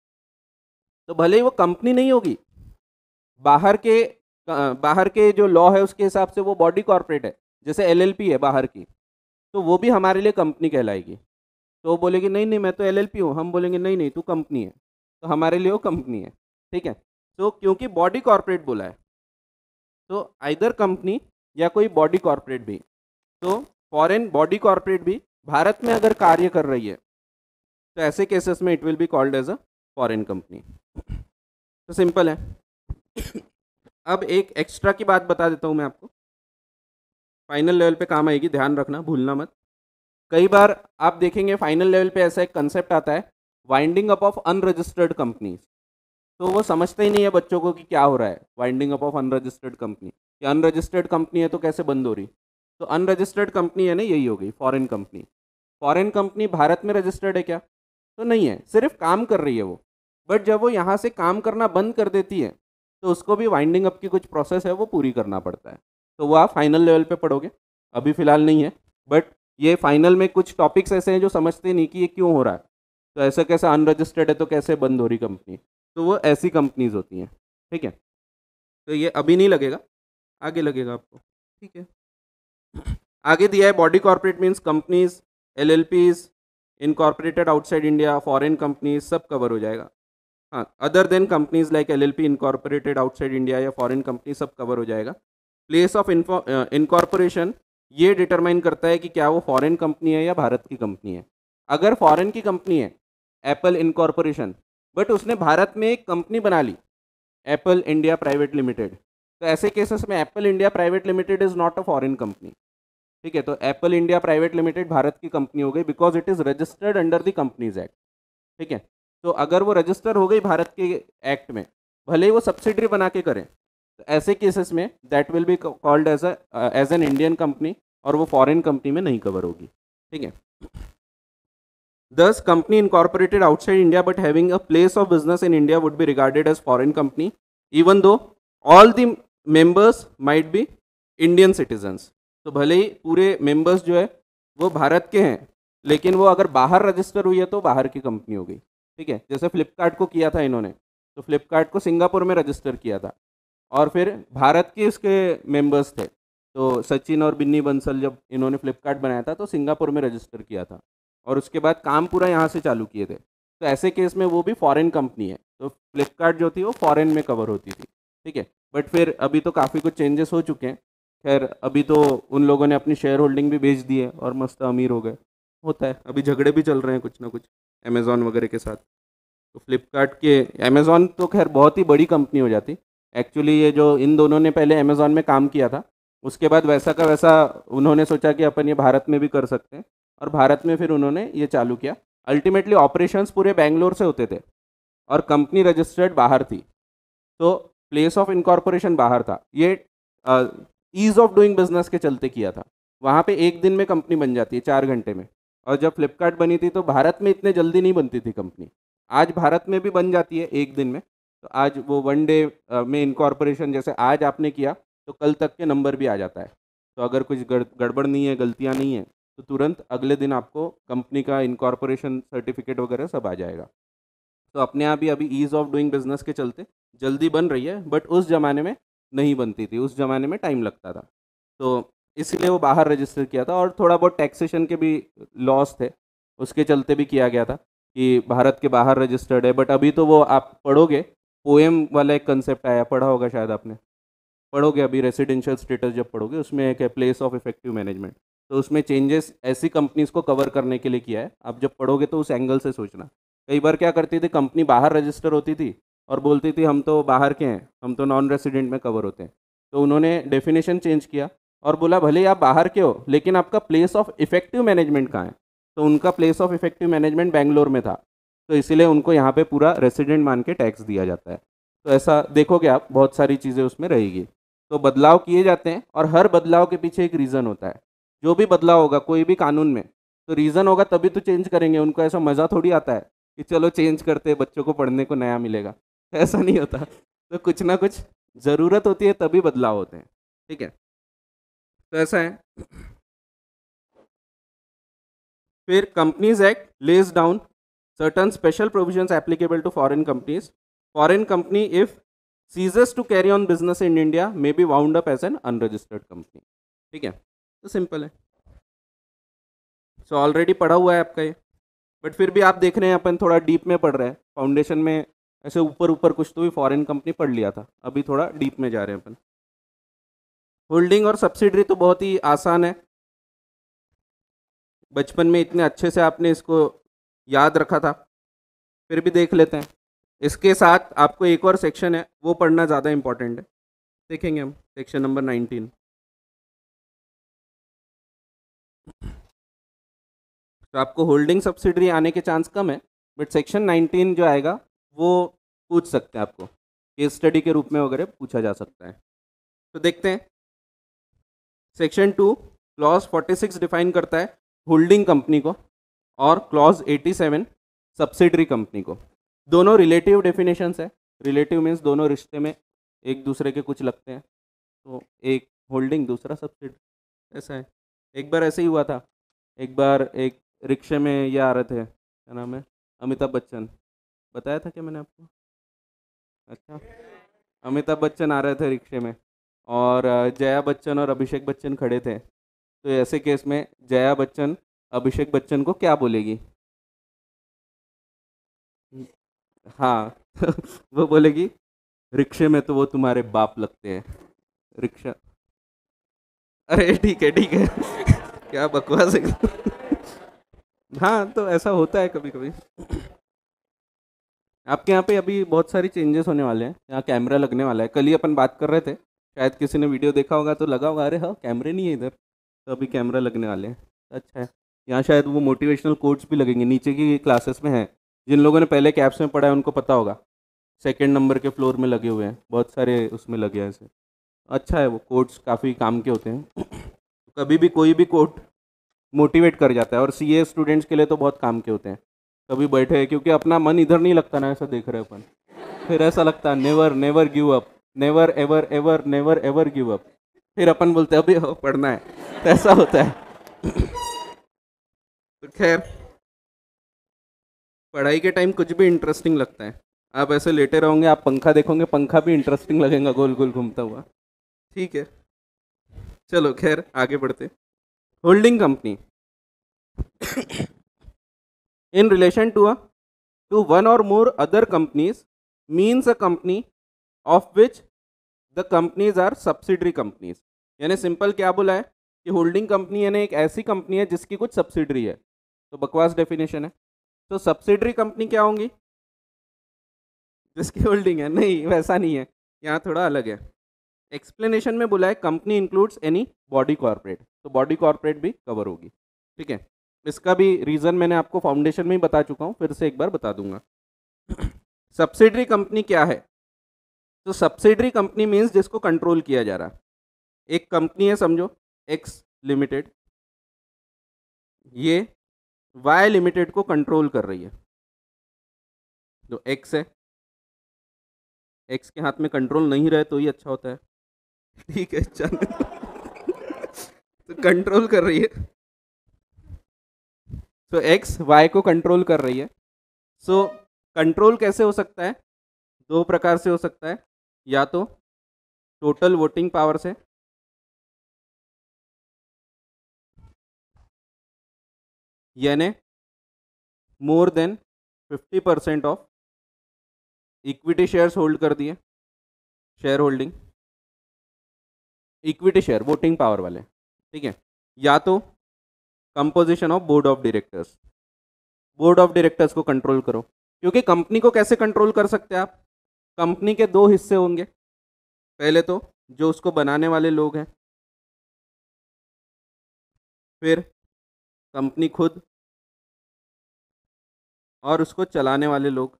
तो भले ही वो कंपनी नहीं होगी, बाहर के बाहर के जो लॉ है उसके हिसाब से वो बॉडी कॉर्पोरेट है, जैसे एलएलपी है बाहर की, तो वो भी हमारे लिए कंपनी कहलाएगी। तो वो बोलेगी नहीं नहीं मैं तो एलएलपी हूँ, हम बोलेंगे नहीं नहीं तू कंपनी है, तो हमारे लिए वो कंपनी है। ठीक है, तो क्योंकि बॉडी कॉर्पोरेट बोला है, तो आइदर कंपनी या कोई बॉडी कॉर्पोरेट भी, तो फॉरेन बॉडी कॉर्पोरेट भी भारत में अगर कार्य कर रही है तो ऐसे केसेस में it will be called as a foreign company. तो सिंपल है। अब एक एक्स्ट्रा की बात बता देता हूँ मैं आपको, फाइनल लेवल पे काम आएगी, ध्यान रखना, भूलना मत। कई बार आप देखेंगे फाइनल लेवल पे ऐसा एक कंसेप्ट आता है, winding up of unregistered companies. तो वो समझते ही नहीं है बच्चों को कि क्या हो रहा है, winding up of unregistered company, या अनरजिस्टर्ड कंपनी है तो कैसे बंद हो रही। तो अनरजिस्टर्ड कंपनी है ना, यही हो गई foreign company. Foreign company Bharat में रजिस्टर्ड है क्या, तो नहीं है, सिर्फ काम कर रही है वो, बट जब वो यहाँ से काम करना बंद कर देती है तो उसको भी वाइंडिंग अप की कुछ प्रोसेस है वो पूरी करना पड़ता है। तो वो आप फाइनल लेवल पे पढ़ोगे, अभी फिलहाल नहीं है, बट ये फाइनल में कुछ टॉपिक्स ऐसे हैं जो समझते नहीं कि ये क्यों हो रहा है, तो ऐसा कैसा अनरजिस्टर्ड है तो कैसे बंद हो रही कंपनी, तो वो ऐसी कंपनीज होती हैं। ठीक है, तो ये अभी नहीं लगेगा, आगे लगेगा आपको। ठीक है, आगे दिया है body corporate means companies, L L Ps, incorporated outside India, foreign companies, सब कवर हो जाएगा। हाँ, other than companies like LLP, incorporated outside India या फॉरेन कंपनी, सब कवर हो जाएगा। प्लेस ऑफ इनकॉर्पोरेशन ये डिटरमाइन करता है कि क्या वो फॉरेन कंपनी है या भारत की कंपनी है। अगर फॉरेन की कंपनी है, एप्पल इनकॉर्पोरेशन, बट उसने भारत में एक कंपनी बना ली, एप्पल इंडिया प्राइवेट लिमिटेड, तो ऐसे केसेस में Apple India private limited is not a foreign company. ठीक है, तो Apple India private limited Bharat की कंपनी हो गई because it is registered under the companies act. ठीक है, तो अगर वो रजिस्टर हो गई भारत के एक्ट में, भले ही वो सब्सिडरी बना के करें, तो ऐसे केसेस में that will be called as as an Indian company, और वो फॉरेन कंपनी में नहीं कवर होगी। ठीक है, thus company incorporated outside India but having a place of business in India would be regarded as foreign company even though all the members might be Indian citizens. तो भले ही पूरे members जो है वो भारत के हैं, लेकिन वो अगर बाहर रजिस्टर हुई है तो बाहर की कंपनी हो गई। ठीक है, जैसे फ्लिपकार्ट को किया था इन्होंने, तो फ्लिपकार्ट को सिंगापुर में रजिस्टर किया था, और फिर भारत के इसके मेंबर्स थे, तो सचिन और बिन्नी बंसल जब इन्होंने फ्लिपकार्ट बनाया था तो सिंगापुर में रजिस्टर किया था और उसके बाद काम पूरा यहाँ से चालू किए थे। तो ऐसे केस में वो भी फॉरेन कंपनी है, तो फ्लिपकार्ट जो थी वो फॉरेन में कवर होती थी, ठीक है। बट फिर अभी तो काफ़ी कुछ चेंजेस हो चुके हैं। खैर अभी तो उन लोगों ने अपनी शेयर होल्डिंग भी बेच दी है और मस्त अमीर हो गए। होता है, अभी झगड़े भी चल रहे हैं कुछ ना कुछ अमेज़ॉन वगैरह के साथ। तो फ्लिपकार्ट के, अमेज़ॉन तो खैर बहुत ही बड़ी कंपनी हो जाती एक्चुअली। ये जो इन दोनों ने पहले अमेज़ॉन में काम किया था, उसके बाद वैसा का वैसा उन्होंने सोचा कि अपन ये भारत में भी कर सकते हैं और भारत में फिर उन्होंने ये चालू किया। अल्टीमेटली ऑपरेशंस पूरे बैंगलोर से होते थे और कंपनी रजिस्टर्ड बाहर थी, तो प्लेस ऑफ इनकॉर्पोरेशन बाहर था। ये ईज़ ऑफ डूइंग बिजनेस के चलते किया था। वहाँ पे एक दिन में कंपनी बन जाती है, चार घंटे में। और जब फ्लिपकार्ट बनी थी तो भारत में इतने जल्दी नहीं बनती थी कंपनी। आज भारत में भी बन जाती है एक दिन में। तो आज वो वन डे में इनकॉर्पोरेशन, जैसे आज आपने किया तो कल तक के नंबर भी आ जाता है। तो अगर कुछ गड़ गड़बड़ नहीं है, गलतियाँ नहीं है, तो तुरंत अगले दिन आपको कंपनी का इनकॉर्पोरेशन सर्टिफिकेट वगैरह सब आ जाएगा। तो अपने आप ही अभी ईज़ ऑफ डूइंग बिजनेस के चलते जल्दी बन रही है, बट उस ज़माने में नहीं बनती थी, उस ज़माने में टाइम लगता था। तो इसलिए वो बाहर रजिस्टर किया था और थोड़ा बहुत टैक्सेशन के भी लॉस थे, उसके चलते भी किया गया था कि भारत के बाहर रजिस्टर्ड है। बट अभी तो वो आप पढ़ोगे, पोएम वाला एक कंसेप्ट आया, पढ़ा होगा शायद आपने, पढ़ोगे अभी रेसिडेंशियल स्टेटस जब पढ़ोगे, उसमें एक है प्लेस ऑफ इफेक्टिव मैनेजमेंट। तो उसमें चेंजेस ऐसी कंपनीज को कवर करने के लिए किया है। आप जब पढ़ोगे तो उस एंगल से सोचना। कई बार क्या करती थी कंपनी, बाहर रजिस्टर होती थी और बोलती थी हम तो बाहर के हैं, हम तो नॉन रेसिडेंट में कवर होते हैं। तो उन्होंने डेफिनेशन चेंज किया और बोला भले ही आप बाहर के हो लेकिन आपका प्लेस ऑफ इफेक्टिव मैनेजमेंट कहाँ है। तो उनका place of effective management Bangalore में था, तो इसीलिए उनको यहाँ पे पूरा रेसिडेंट मान के टैक्स दिया जाता है। तो ऐसा देखोगे आप, बहुत सारी चीज़ें उसमें रहेगी। तो बदलाव किए जाते हैं और हर बदलाव के पीछे एक रीज़न होता है। जो भी बदलाव होगा कोई भी कानून में, तो रीज़न होगा तभी तो चेंज करेंगे। उनको ऐसा मज़ा थोड़ी आता है कि चलो चेंज करते, बच्चों को पढ़ने को नया मिलेगा, ऐसा नहीं होता। तो कुछ ना कुछ ज़रूरत होती है तभी बदलाव होते हैं, ठीक है। तो ऐसा है। फिर companies act lays down certain special provisions applicable to foreign companies. Foreign company if ceases to carry on business in India may be wound up as an unregistered company, ठीक है। तो सिंपल है। सो ऑलरेडी पढ़ा हुआ है आपका ये, but फिर भी आप देख रहे हैं अपन थोड़ा डीप में पढ़ रहे हैं। फाउंडेशन में ऐसे ऊपर ऊपर कुछ तो भी फॉरेन कंपनी पढ़ लिया था, अभी थोड़ा डीप में जा रहे हैं अपन। होल्डिंग और सब्सिडरी तो बहुत ही आसान है, बचपन में इतने अच्छे से आपने इसको याद रखा था, फिर भी देख लेते हैं। इसके साथ आपको एक और सेक्शन है, वो पढ़ना ज़्यादा इंपॉर्टेंट है, देखेंगे हम सेक्शन नंबर नाइनटीन। तो आपको होल्डिंग सब्सिडरी आने के चांस कम है, बट सेक्शन नाइनटीन जो आएगा वो पूछ सकते हैं आपको, केस स्टडी के रूप में वगैरह पूछा जा सकता है। तो देखते हैं। Section two clause forty six define करता है होल्डिंग कंपनी को और clause eighty seven subsidiary company को। दोनों रिलेटिव डेफिनेशंस है। रिलेटिव मीन्स दोनों रिश्ते में एक दूसरे के कुछ लगते हैं, तो एक होल्डिंग दूसरा सब्सिडरी, ऐसा है। एक बार ऐसे ही हुआ था, एक बार एक रिक्शे में ये आ रहे थे, क्या नाम है, अमिताभ बच्चन, बताया था क्या मैंने आपको? अच्छा, अमिताभ बच्चन आ रहे थे रिक्शे में और जया बच्चन और अभिषेक बच्चन खड़े थे। तो ऐसे केस में जया बच्चन अभिषेक बच्चन को क्या बोलेगी? हाँ वो बोलेगी रिक्शे में तो वो तुम्हारे बाप लगते हैं। रिक्शा, अरे ठीक है ठीक है क्या बकवास है हाँ तो ऐसा होता है कभी कभी। आपके यहाँ पे अभी बहुत सारी चेंजेस होने वाले हैं, यहाँ कैमरा लगने वाला है। कल ही अपन बात कर रहे थे, शायद किसी ने वीडियो देखा होगा तो लगा होगा अरे हाँ कैमरे नहीं है इधर, तो अभी कैमरा लगने वाले हैं। अच्छा है, यहाँ शायद वो मोटिवेशनल कोट्स भी लगेंगे, नीचे की क्लासेस में हैं। जिन लोगों ने पहले कैप्स में पढ़ा है उनको पता होगा, सेकेंड नंबर के फ्लोर में लगे हुए हैं, बहुत सारे उसमें लगे हैं ऐसे। अच्छा है, वो कोट्स काफ़ी काम के होते हैं कभी भी कोई भी कोट मोटिवेट कर जाता है, और सी ए स्टूडेंट्स के लिए तो बहुत काम के होते हैं। कभी बैठे, क्योंकि अपना मन इधर नहीं लगता ना, ऐसा देख रहे अपन, फिर ऐसा लगता है never never give up, never ever ever never ever give up, फिर अपन बोलते हैं अभी हो पढ़ना है, तो ऐसा होता है तो खैर, पढ़ाई के टाइम कुछ भी इंटरेस्टिंग लगता है, आप ऐसे लेटे रहोगे, आप पंखा देखोगे, पंखा भी इंटरेस्टिंग लगेगा गोल गोल घूमता हुआ। ठीक है, चलो खैर आगे बढ़ते। Holding company in relation to a to one or more other companies means a company of which the companies are subsidiary companies। यानी सिंपल क्या बोला है कि होल्डिंग कंपनी यानी एक ऐसी कंपनी है जिसकी कुछ सब्सिडरी है। तो बकवास डेफिनेशन है। तो सब्सिडरी कंपनी क्या होंगी? जिसकी होल्डिंग है। नहीं, वैसा नहीं है, यहाँ थोड़ा अलग है। एक्सप्लेनेशन में बोला है company includes any body corporate, तो बॉडी कॉर्पोरेट भी कवर होगी। ठीक है, इसका भी रीज़न मैंने आपको फाउंडेशन में ही बता चुका हूँ, फिर से एक बार बता दूंगा। सब्सिडरी कंपनी क्या है? तो सब्सिडरी कंपनी मीन्स जिसको कंट्रोल किया जा रहा है। एक कंपनी है समझो एक्स लिमिटेड, ये वाई लिमिटेड को कंट्रोल कर रही है। जो एक्स है, एक्स के हाथ में कंट्रोल नहीं रहे तो ही अच्छा होता है। ठीक है, चल तो कंट्रोल कर रही है। तो एक्स वाई को कंट्रोल कर रही है। सो so, कंट्रोल कैसे हो सकता है? दो प्रकार से हो सकता है, या तो टोटल वोटिंग पावर से, यानी more than fifty percent of equity shares hold कर दिए, share holding, equity share voting power वाले। ठीक है, या तो composition of board of directors, board of directors को कंट्रोल करो। क्योंकि कंपनी को कैसे कंट्रोल कर सकते हैं आप? कंपनी के दो हिस्से होंगे, पहले तो जो उसको बनाने वाले लोग हैं, फिर कंपनी खुद, और उसको चलाने वाले लोग।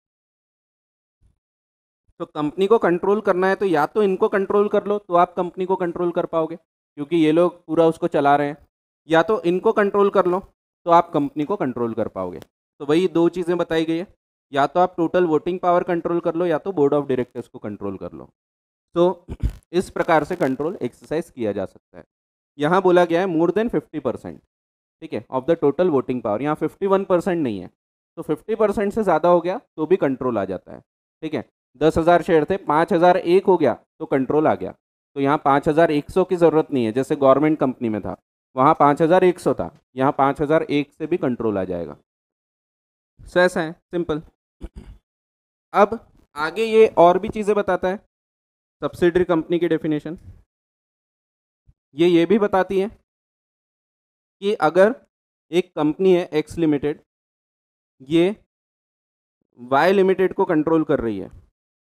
तो कंपनी को कंट्रोल करना है तो या तो इनको कंट्रोल कर लो तो आप कंपनी को कंट्रोल कर पाओगे क्योंकि ये लोग पूरा उसको चला रहे हैं, या तो इनको कंट्रोल कर लो तो आप कंपनी को कंट्रोल कर पाओगे। तो वही दो चीज़ें बताई गई है, या तो आप टोटल वोटिंग पावर कंट्रोल कर लो या तो बोर्ड ऑफ डायरेक्टर्स को कंट्रोल कर लो। तो इस प्रकार से कंट्रोल एक्सरसाइज किया जा सकता है। यहाँ बोला गया है मोर देन फिफ्टी परसेंट, ठीक है, of the total voting power. यहाँ फिफ्टी वन परसेंट नहीं है, तो फिफ्टी परसेंट से ज़्यादा हो गया तो भी कंट्रोल आ जाता है। ठीक है, दस हज़ार शेयर थे, पाँच हज़ार एक हो गया तो कंट्रोल आ गया। तो यहाँ पाँच हज़ार एक सौ की ज़रूरत नहीं है, जैसे गवर्नमेंट कंपनी में था वहाँ पाँच हज़ार एक सौ था, यहाँ पाँच हज़ार एक से भी कंट्रोल आ जाएगा। सो ऐसा है, सिंपल। अब आगे ये और भी चीज़ें बताता है सब्सिडरी कंपनी की डेफिनेशन। ये ये भी बताती है कि अगर एक कंपनी है एक्स लिमिटेड, ये वाई लिमिटेड को कंट्रोल कर रही है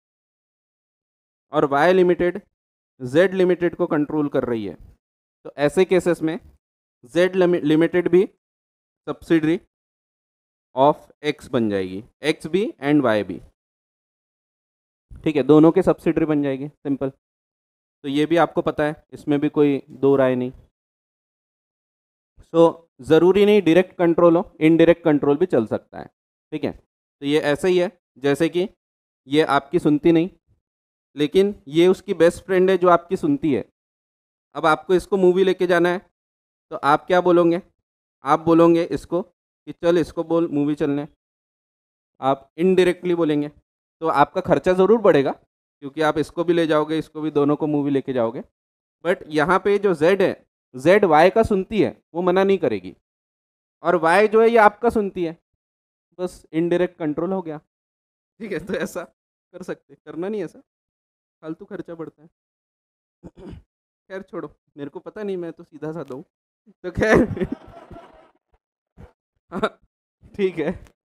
और वाई लिमिटेड जेड लिमिटेड को कंट्रोल कर रही है, तो ऐसे केसेस में जेड लिमिटेड भी सब्सिडरी ऑफ एक्स बन जाएगी, एक्स भी एंड वाई भी। ठीक है, दोनों के सब्सिडरी बन जाएगी, सिंपल। तो ये भी आपको पता है, इसमें भी कोई दो राय नहीं। सो so, ज़रूरी नहीं डायरेक्ट कंट्रोल हो, इनडायरेक्ट कंट्रोल भी चल सकता है। ठीक है, तो ये ऐसे ही है जैसे कि ये आपकी सुनती नहीं, लेकिन ये उसकी बेस्ट फ्रेंड है जो आपकी सुनती है। अब आपको इसको मूवी लेके जाना है तो आप क्या बोलोगे? आप बोलोगे इसको कि चल इसको बोल मूवी चलने, आप इनडायरेक्टली बोलेंगे। तो आपका खर्चा ज़रूर बढ़ेगा क्योंकि आप इसको भी ले जाओगे, इसको भी, दोनों को मूवी लेके जाओगे। बट यहाँ पे जो जेड है, जेड वाई का सुनती है, वो मना नहीं करेगी, और वाई जो है ये आपका सुनती है, बस इनडायरेक्ट कंट्रोल हो गया। ठीक है, तो ऐसा कर सकते, करना नहीं ऐसा, फालतू खर्चा बढ़ता है। खैर छोड़ो, मेरे को पता नहीं, मैं तो सीधा साधा हूँ। तो खैर हाँ ठीक है,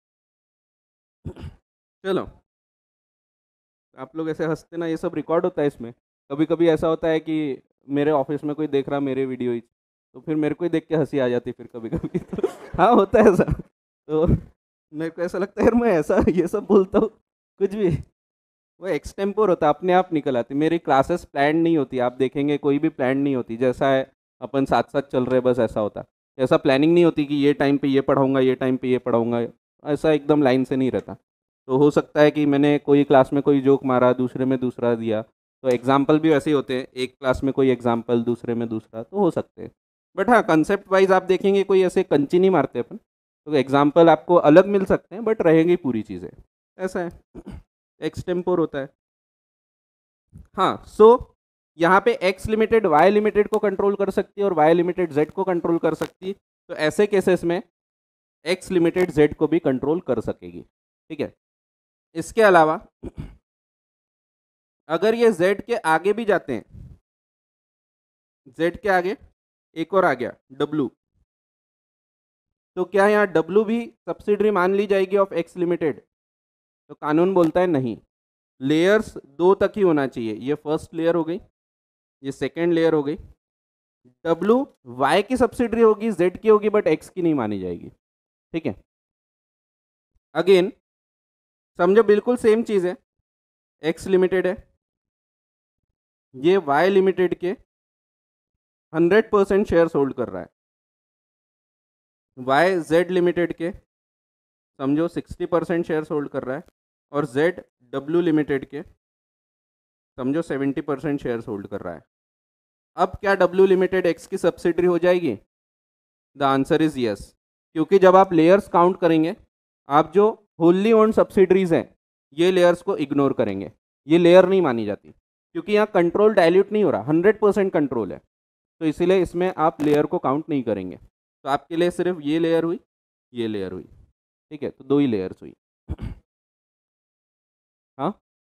चलो। आप लोग ऐसे हंसते ना, ये सब रिकॉर्ड होता है इसमें। कभी कभी ऐसा होता है कि मेरे ऑफिस में कोई देख रहा मेरे वीडियो ही, तो फिर मेरे को ही देख के हंसी आ जाती फिर कभी कभी। तो हाँ, होता है ऐसा। तो मेरे को ऐसा लगता है यार मैं ऐसा ये सब बोलता हूँ, कुछ भी वो एक्सटेम्पोर होता है, अपने आप निकल आती। मेरी क्लासेस प्लान नहीं होती, आप देखेंगे कोई भी प्लान नहीं होती, जैसा है अपन साथ साथ चल रहे बस ऐसा होता। ऐसा प्लानिंग नहीं होती कि ये टाइम पे ये पढ़ाऊंगा, ये टाइम पे ये पढ़ाऊंगा, ऐसा एकदम लाइन से नहीं रहता। तो हो सकता है कि मैंने कोई क्लास में कोई जोक मारा, दूसरे में दूसरा दिया, तो एग्जाम्पल भी वैसे ही होते हैं, एक क्लास में कोई एग्जाम्पल, दूसरे में दूसरा, तो हो सकते हैं। बट हाँ, कंसेप्ट वाइज आप देखेंगे कोई ऐसे कंची नहीं मारते अपन, तो एग्जाम्पल आपको अलग मिल सकते हैं बट रहेंगी पूरी चीज़ें, ऐसा है। एक्सटेम्पोर होता है। हाँ, सो so, यहाँ पे एक्स लिमिटेड वाई लिमिटेड को कंट्रोल कर सकती है और वाई लिमिटेड जेड को कंट्रोल कर सकती है। तो ऐसे केसेस में एक्स लिमिटेड जेड को भी कंट्रोल कर सकेगी। ठीक है, इसके अलावा अगर ये जेड के आगे भी जाते हैं, जेड के आगे एक और आ गया डब्लू, तो क्या यहाँ डब्लू भी सब्सिडरी मान ली जाएगी ऑफ एक्स लिमिटेड? तो कानून बोलता है नहीं, लेयर्स दो तक ही होना चाहिए। ये फर्स्ट लेयर हो गई, ये सेकेंड लेयर हो गई। डब्लू वाई की सब्सिडरी होगी, जेड की होगी, बट एक्स की नहीं मानी जाएगी। ठीक है, अगेन समझो बिल्कुल सेम चीज है। एक्स लिमिटेड है, ये वाई लिमिटेड के हंड्रेड परसेंट शेयर होल्ड कर रहा है। वाई जेड लिमिटेड के समझो सिक्सटी परसेंट शेयर होल्ड कर रहा है, और जेड डब्ल्यू लिमिटेड के समझो सेवेंटी परसेंट शेयर होल्ड कर रहा है। अब क्या डब्ल्यू लिमिटेड एक्स की सब्सिडरी हो जाएगी? द आंसर इज यस, क्योंकि जब आप लेयर्स काउंट करेंगे, आप जो होल्ली ओन्ड सब्सिडरीज हैं ये लेयर्स को इग्नोर करेंगे, ये लेयर नहीं मानी जाती, क्योंकि यहाँ कंट्रोल डायल्यूट नहीं हो रहा, हंड्रेड परसेंट कंट्रोल है। तो इसीलिए इसमें आप लेयर को काउंट नहीं करेंगे। तो आपके लिए सिर्फ ये लेयर हुई, ये लेयर हुई। ठीक है, तो दो ही लेयर्स हुई। हाँ,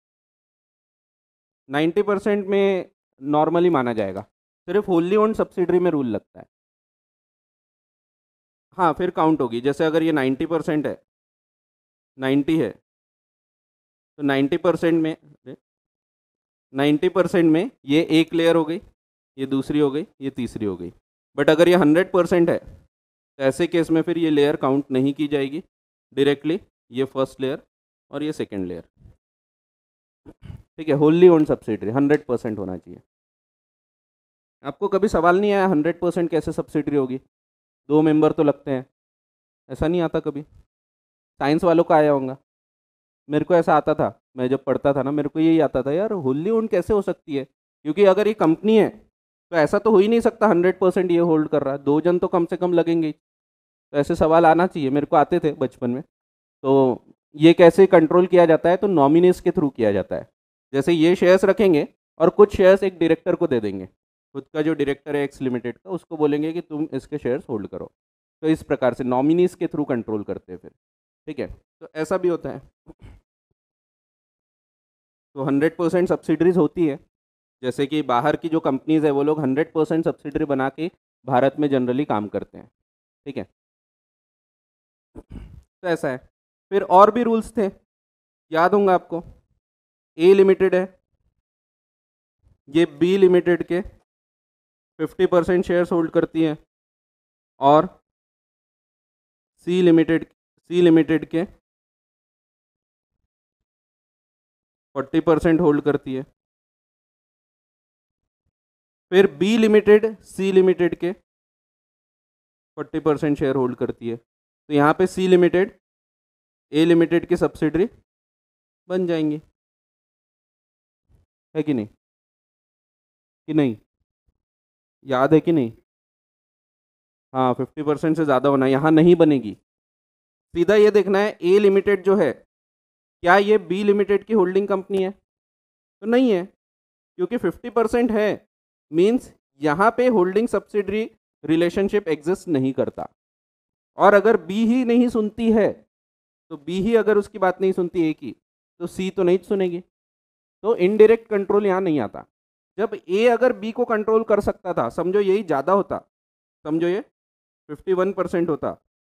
नाइन्टी परसेंट में नॉर्मली माना जाएगा, सिर्फ होल्ली ओन्ड सब्सिडरी में रूल लगता है। हाँ, फिर काउंट होगी। जैसे अगर ये नाइन्टी परसेंट है, नाइन्टी है, तो नाइन्टी परसेंट में नाइन्टी परसेंट में ये एक लेयर हो गई, ये दूसरी हो गई, ये तीसरी हो गई। बट अगर ये हंड्रेड परसेंट है, तो ऐसे केस में फिर ये लेयर काउंट नहीं की जाएगी, डायरेक्टली ये फर्स्ट लेयर और ये सेकेंड लेयर। ठीक है, wholly owned subsidiary hundred percent होना चाहिए। आपको कभी सवाल नहीं आया हंड्रेड परसेंट कैसे सब्सिडरी होगी, दो मेंबर तो लगते हैं, ऐसा नहीं आता कभी? साइंस वालों का आया होगा, मेरे को ऐसा आता था, मैं जब पढ़ता था ना, मेरे को यही आता था यार होल्ली ओन्ड कैसे हो सकती है, क्योंकि अगर ये कंपनी है तो ऐसा तो हो ही नहीं सकता हंड्रेड परसेंट ये होल्ड कर रहा है, दो जन तो कम से कम लगेंगे ही। तो ऐसे सवाल आना चाहिए, मेरे को आते थे बचपन में। तो ये कैसे कंट्रोल किया जाता है? तो नॉमिनीज के थ्रू किया जाता है। जैसे ये शेयर्स रखेंगे और कुछ शेयर्स एक डायरेक्टर को दे देंगे, खुद का जो डायरेक्टर है एक्स लिमिटेड का, उसको बोलेंगे कि तुम इसके शेयर्स होल्ड करो। तो इस प्रकार से नॉमिनीज के थ्रू कंट्रोल करते हैं फिर। ठीक है, तो ऐसा भी होता है। तो हंड्रेड परसेंट सब्सिडरीज होती है, जैसे कि बाहर की जो कंपनीज है वो लोग हंड्रेड परसेंट सब्सिडरी बना के भारत में जनरली काम करते हैं। ठीक है, तो ऐसा है। फिर और भी रूल्स थे, याद होंगे आपको। ए लिमिटेड है, ये बी लिमिटेड के फिफ्टी परसेंट शेयर्स होल्ड करती है, और सी लिमिटेड सी लिमिटेड के फोर्टी परसेंट होल्ड करती है। फिर बी लिमिटेड सी लिमिटेड के फोर्टी परसेंट शेयर होल्ड करती है। तो यहाँ पे सी लिमिटेड ए लिमिटेड की सब्सिडरी बन जाएंगी, है कि नहीं? कि नहीं, याद है कि नहीं? हाँ, फिफ्टी परसेंट से ज़्यादा होना, यहाँ नहीं बनेगी। सीधा ये देखना है ए लिमिटेड जो है, क्या ये बी लिमिटेड की होल्डिंग कंपनी है? तो नहीं है, क्योंकि फिफ्टी परसेंट है, मीन्स यहाँ पे होल्डिंग सब्सिडरी रिलेशनशिप एग्जिस्ट नहीं करता। और अगर बी ही नहीं सुनती है, तो बी ही अगर उसकी बात नहीं सुनती ए की, तो सी तो नहीं सुनेगी। तो इनडायरेक्ट कंट्रोल यहाँ नहीं आता। जब ए अगर बी को कंट्रोल कर सकता था, समझो यही ज़्यादा होता, समझो ये फिफ्टी वन परसेंट होता,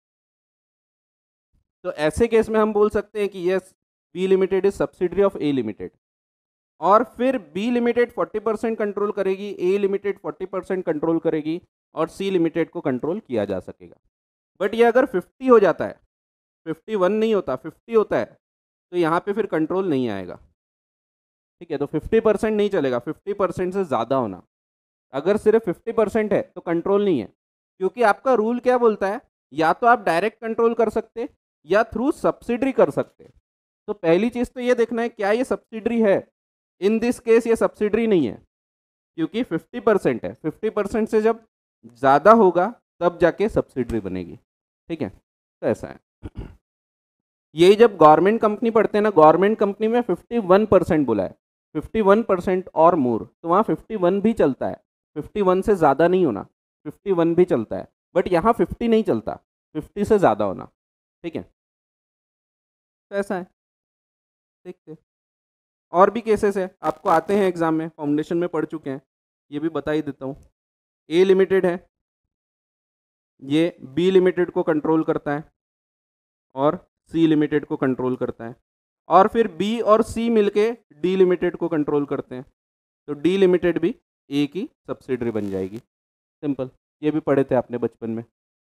तो ऐसे केस में हम बोल सकते हैं कि yes, B limited is subsidiary of A limited. और फिर B limited forty percent control करेगी, A limited forty percent control करेगी, और सी लिमिटेड को कंट्रोल किया जा सकेगा। बट ये अगर फिफ्टी हो जाता है, फिफ्टी वन नहीं होता, फिफ्टी होता है, तो यहाँ पे फिर कंट्रोल नहीं आएगा। ठीक है, तो फिफ्टी परसेंट नहीं चलेगा, फिफ्टी परसेंट से ज़्यादा होना। अगर सिर्फ फिफ्टी परसेंट है तो कंट्रोल नहीं है, क्योंकि आपका रूल क्या बोलता है, या तो आप डायरेक्ट कंट्रोल कर सकते या थ्रू सब्सिडरी कर सकते। तो पहली चीज़ तो ये देखना है क्या ये सब्सिडरी है। इन दिस केस ये सब्सिडरी नहीं है, क्योंकि फिफ्टी परसेंट है। फिफ्टी परसेंट से जब ज़्यादा होगा तब जाके सब्सिडरी बनेगी। ठीक है, तो ऐसा है। यही जब गवर्नमेंट कंपनी पढ़ते हैं ना, गवर्नमेंट कंपनी में फिफ्टी वन परसेंट बोला है, फिफ्टी वन परसेंट और मोर, तो वहाँ फिफ्टी वन भी चलता है, फिफ्टी वन से ज़्यादा नहीं होना, फिफ्टी वन भी चलता है, बट यहाँ फिफ्टी नहीं चलता, फिफ्टी से ज़्यादा होना। ठीक है, तो ऐसा है। देखते हैं। और भी केसेस है, आपको आते हैं एग्जाम में, फाउंडेशन में पढ़ चुके हैं, ये भी बता ही देता हूँ। ए लिमिटेड है, ये बी लिमिटेड को कंट्रोल करता है और सी लिमिटेड को कंट्रोल करता है, और फिर बी और सी मिलके डी लिमिटेड को कंट्रोल करते हैं, तो डी लिमिटेड भी ए की सब्सिडरी बन जाएगी। सिंपल, ये भी पढ़े थे आपने बचपन में।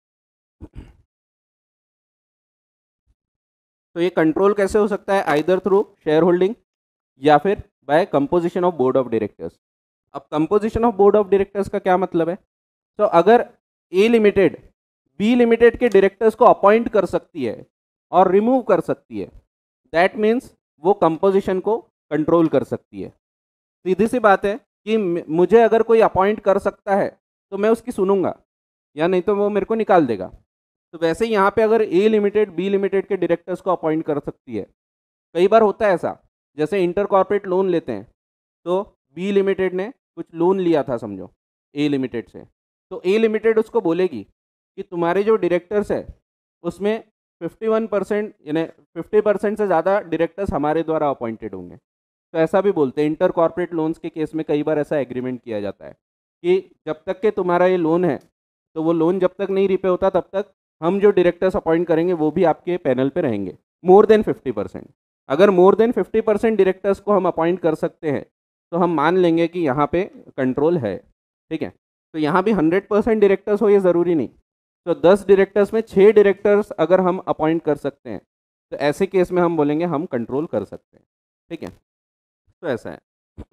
तो ये कंट्रोल कैसे हो सकता है? आइदर थ्रू शेयर होल्डिंग या फिर by composition of board of directors. अब composition of board of directors का क्या मतलब है? तो अगर ए लिमिटेड बी लिमिटेड के डायरेक्टर्स को अपॉइंट कर सकती है और रिमूव कर सकती है, दैट मीन्स वो कंपोजिशन को कंट्रोल कर सकती है। सीधी सी बात है कि मुझे अगर कोई अपॉइंट कर सकता है तो मैं उसकी सुनूंगा, या नहीं तो वो मेरे को निकाल देगा। तो वैसे ही यहाँ पे अगर ए लिमिटेड बी लिमिटेड के डायरेक्टर्स को अपॉइंट कर सकती है, कई बार होता है ऐसा, जैसे इंटर कॉर्पोरेट लोन लेते हैं, तो बी लिमिटेड ने कुछ लोन लिया था समझो ए लिमिटेड से, तो ए लिमिटेड उसको बोलेगी कि तुम्हारे जो डायरेक्टर्स है उसमें फिफ्टी वन परसेंट यानी फिफ्टी परसेंट से ज़्यादा डायरेक्टर्स हमारे द्वारा अपॉइंटेड होंगे। तो ऐसा भी बोलते हैं, इंटर कॉर्पोरेट लोन्स के केस में कई बार ऐसा एग्रीमेंट किया जाता है कि जब तक के तुम्हारा ये लोन है, तो वो लोन जब तक नहीं रिपे होता तब तक हम जो डायरेक्टर्स अपॉइंट करेंगे वो भी आपके पैनल पे रहेंगे, मोर देन फिफ्टी परसेंट। अगर more than fifty percent directors को हम अपॉइंट कर सकते हैं तो हम मान लेंगे कि यहाँ पे कंट्रोल है। ठीक है, तो यहाँ भी हंड्रेड परसेंट डायरेक्टर्स हो ये ज़रूरी नहीं, तो दस डायरेक्टर्स में छः डायरेक्टर्स अगर हम अपॉइंट कर सकते हैं तो ऐसे केस में हम बोलेंगे हम कंट्रोल कर सकते हैं। ठीक है, तो ऐसा है।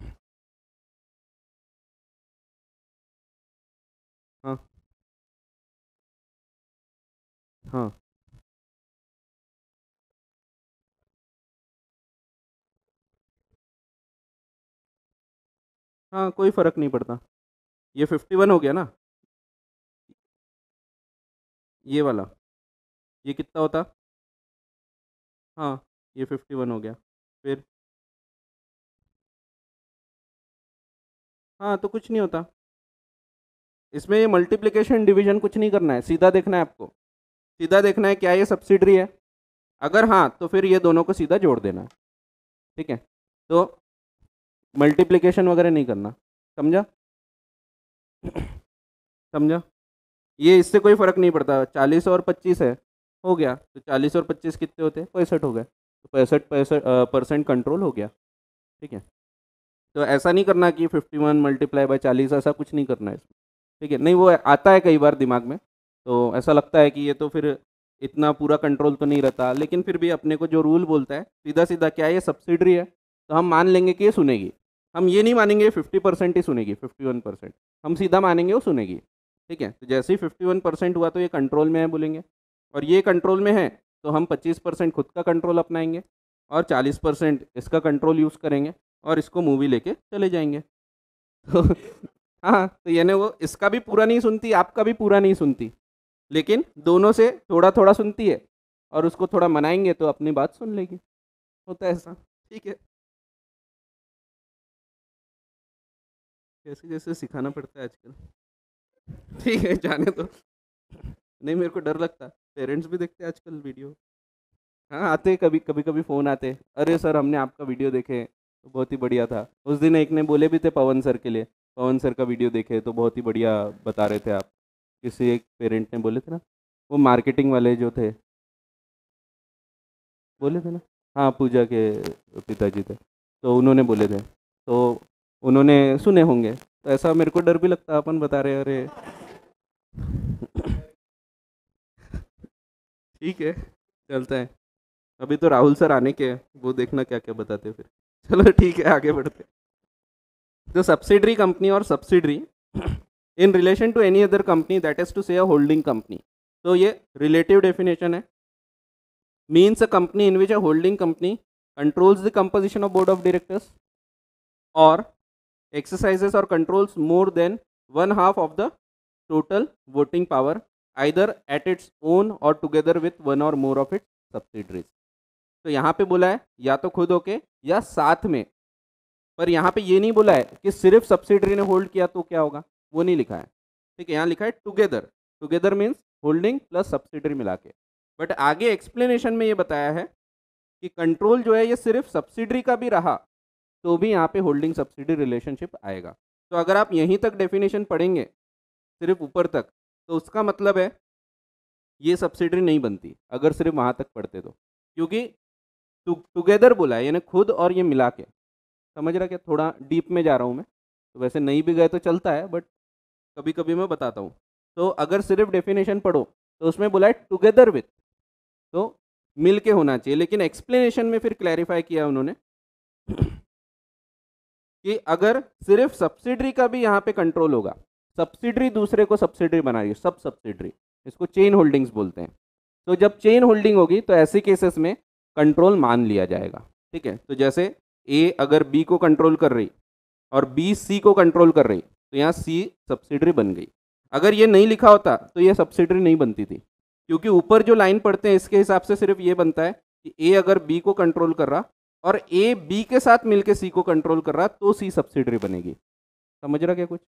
हाँ हाँ हाँ, कोई फ़र्क नहीं पड़ता। ये फिफ्टी वन हो गया ना, ये वाला, ये कितना होता? हाँ, ये फिफ्टी वन हो गया। फिर हाँ, तो कुछ नहीं होता इसमें, ये मल्टीप्लिकेशन डिवीजन कुछ नहीं करना है, सीधा देखना है आपको, सीधा देखना है क्या ये सब्सिडरी है, अगर हाँ तो फिर ये दोनों को सीधा जोड़ देना है। ठीक है, तो मल्टीप्लिकेशन वगैरह नहीं करना, समझा? समझा? ये इससे कोई फ़र्क नहीं पड़ता, चालीस और पच्चीस है, हो गया, तो चालीस और पच्चीस कितने होते हैं? पैंसठ हो गए, तो पैंसठ पैंसठ परसेंट कंट्रोल हो गया। ठीक है, तो ऐसा नहीं करना कि फिफ्टी वन मल्टीप्लाई बाई चालीस, ऐसा कुछ नहीं करना है इसमें। ठीक है, नहीं वो आता है कई बार दिमाग में, तो ऐसा लगता है कि ये तो फिर इतना पूरा कंट्रोल तो नहीं रहता, लेकिन फिर भी अपने को जो रूल बोलता है सीधा सीधा क्या है, ये सब्सिडरी है, तो हम मान लेंगे कि ये सुनेगी। हम ये नहीं मानेंगे फिफ्टी परसेंट ही सुनेगी, फिफ्टी वन परसेंट हम सीधा मानेंगे वो सुनेगी। ठीक है, तो जैसे ही फिफ्टी वन परसेंट हुआ तो ये कंट्रोल में है बोलेंगे, और ये कंट्रोल में है तो हम पच्चीस परसेंट खुद का कंट्रोल अपनाएंगे और चालीस परसेंट इसका कंट्रोल यूज़ करेंगे और इसको मूवी लेके चले जाएंगे। तो हाँ, तो यानी वो इसका भी पूरा नहीं सुनती, आपका भी पूरा नहीं सुनती, लेकिन दोनों से थोड़ा थोड़ा सुनती है, और उसको थोड़ा मनाएंगे तो अपनी बात सुन लेगी। होता है ऐसा। ठीक है, कैसे कैसे सिखाना पड़ता है आजकल। ठीक है, जाने दो। नहीं, मेरे को डर लगता, पेरेंट्स भी देखते हैं आजकल वीडियो। हाँ, आते कभी कभी कभी फ़ोन आते, अरे सर हमने आपका वीडियो देखे तो बहुत ही बढ़िया था। उस दिन एक ने बोले भी थे पवन सर के लिए, पवन सर का वीडियो देखे तो बहुत ही बढ़िया बता रहे थे आप, किसी एक पेरेंट ने बोले थे ना, वो मार्केटिंग वाले जो थे, बोले थे ना, हाँ पूजा के पिताजी थे, तो उन्होंने बोले थे, तो उन्होंने सुने होंगे, तो ऐसा मेरे को डर भी लगता, अपन बता रहे अरे। ठीक है, चलता है। अभी तो राहुल सर आने के हैं, वो देखना क्या क्या बताते हैं फिर। चलो ठीक है, आगे बढ़ते हैं। तो सब्सिडरी कंपनी और subsidiary in relation to any other company, that is to say a holding company, तो ये रिलेटिव डेफिनेशन है, means a company in which a holding company controls the composition of board of directors or exercises or controls more than one half of the total voting power either at its own or together with one or more of its subsidiaries. तो यहाँ पे बोला है या तो खुद होके या साथ में, पर यहाँ पे ये नहीं बोला है कि सिर्फ सब्सिडरी ने होल्ड किया तो क्या होगा, वो नहीं लिखा है। ठीक है, यहाँ लिखा है together. Together means holding plus subsidiary मिला के। बट आगे एक्सप्लेनेशन में ये बताया है कि कंट्रोल जो है ये सिर्फ सब्सिडरी का भी रहा तो भी यहाँ पे होल्डिंग सब्सिडरी रिलेशनशिप आएगा। तो अगर आप यहीं तक डेफिनेशन पढ़ेंगे सिर्फ ऊपर तक, तो उसका मतलब है ये सब्सिडरी नहीं बनती अगर सिर्फ वहाँ तक पढ़ते तो, क्योंकि टुगेदर बोला है यानी खुद और ये मिला के। समझ रहा क्या, थोड़ा डीप में जा रहा हूँ मैं, तो वैसे नहीं भी गए तो चलता है, बट कभी कभी मैं बताता हूँ। तो अगर सिर्फ डेफिनेशन पढ़ो तो उसमें बोला है टुगेदर विथ, तो मिल के होना चाहिए। लेकिन एक्सप्लेनेशन में फिर क्लैरिफाई किया उन्होंने कि अगर सिर्फ सब्सिडरी का भी यहाँ पे कंट्रोल होगा, सब्सिडरी दूसरे को सब्सिडरी बना रही है, सब सब्सिडरी, इसको चेन होल्डिंग्स बोलते हैं। तो जब चेन होल्डिंग होगी तो ऐसे केसेस में कंट्रोल मान लिया जाएगा। ठीक है, तो जैसे ए अगर बी को कंट्रोल कर रही और बी सी को कंट्रोल कर रही, तो यहाँ सी सब्सिडरी बन गई। अगर ये नहीं लिखा होता तो ये सब्सिडरी नहीं बनती थी, क्योंकि ऊपर जो लाइन पढ़ते हैं इसके हिसाब से सिर्फ ये बनता है कि ए अगर बी को कंट्रोल कर रहा और ए बी के साथ मिलके सी को कंट्रोल कर रहा तो सी सब्सिडरी बनेगी। समझ रहा क्या कुछ?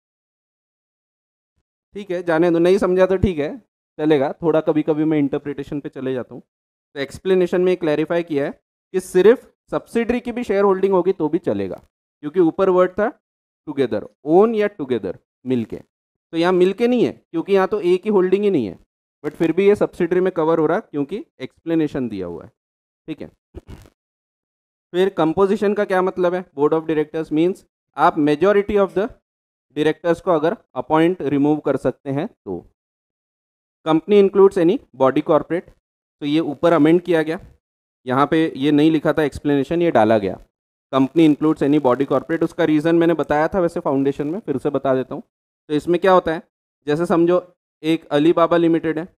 ठीक है, जाने दो, नहीं समझा तो ठीक है, चलेगा। थोड़ा कभी कभी मैं इंटरप्रिटेशन पे चले जाता हूँ। तो एक्सप्लेनेशन में क्लैरिफाई किया है कि सिर्फ सब्सिडरी की भी शेयर होल्डिंग होगी तो भी चलेगा, क्योंकि ऊपर वर्ड था टुगेदर, ओन या टुगेदर, मिलके। तो यहाँ मिलके नहीं है क्योंकि यहाँ तो ए की होल्डिंग ही नहीं है, बट फिर भी ये सब्सिडरी में कवर हो रहा क्योंकि एक्सप्लेनेशन दिया हुआ है। ठीक है, फिर कंपोजिशन का क्या मतलब है? बोर्ड ऑफ डायरेक्टर्स मीन्स आप मेजॉरिटी ऑफ द डायरेक्टर्स को अगर अपॉइंट रिमूव कर सकते हैं तो। Company includes any body corporate, तो ये ऊपर अमेंड किया गया, यहाँ पे ये नहीं लिखा था एक्सप्लेनेशन, ये डाला गया। Company includes any body corporate, उसका रीज़न मैंने बताया था वैसे फाउंडेशन में, फिर से बता देता हूँ। तो इसमें क्या होता है, जैसे समझो एक अली बाबा लिमिटेड है,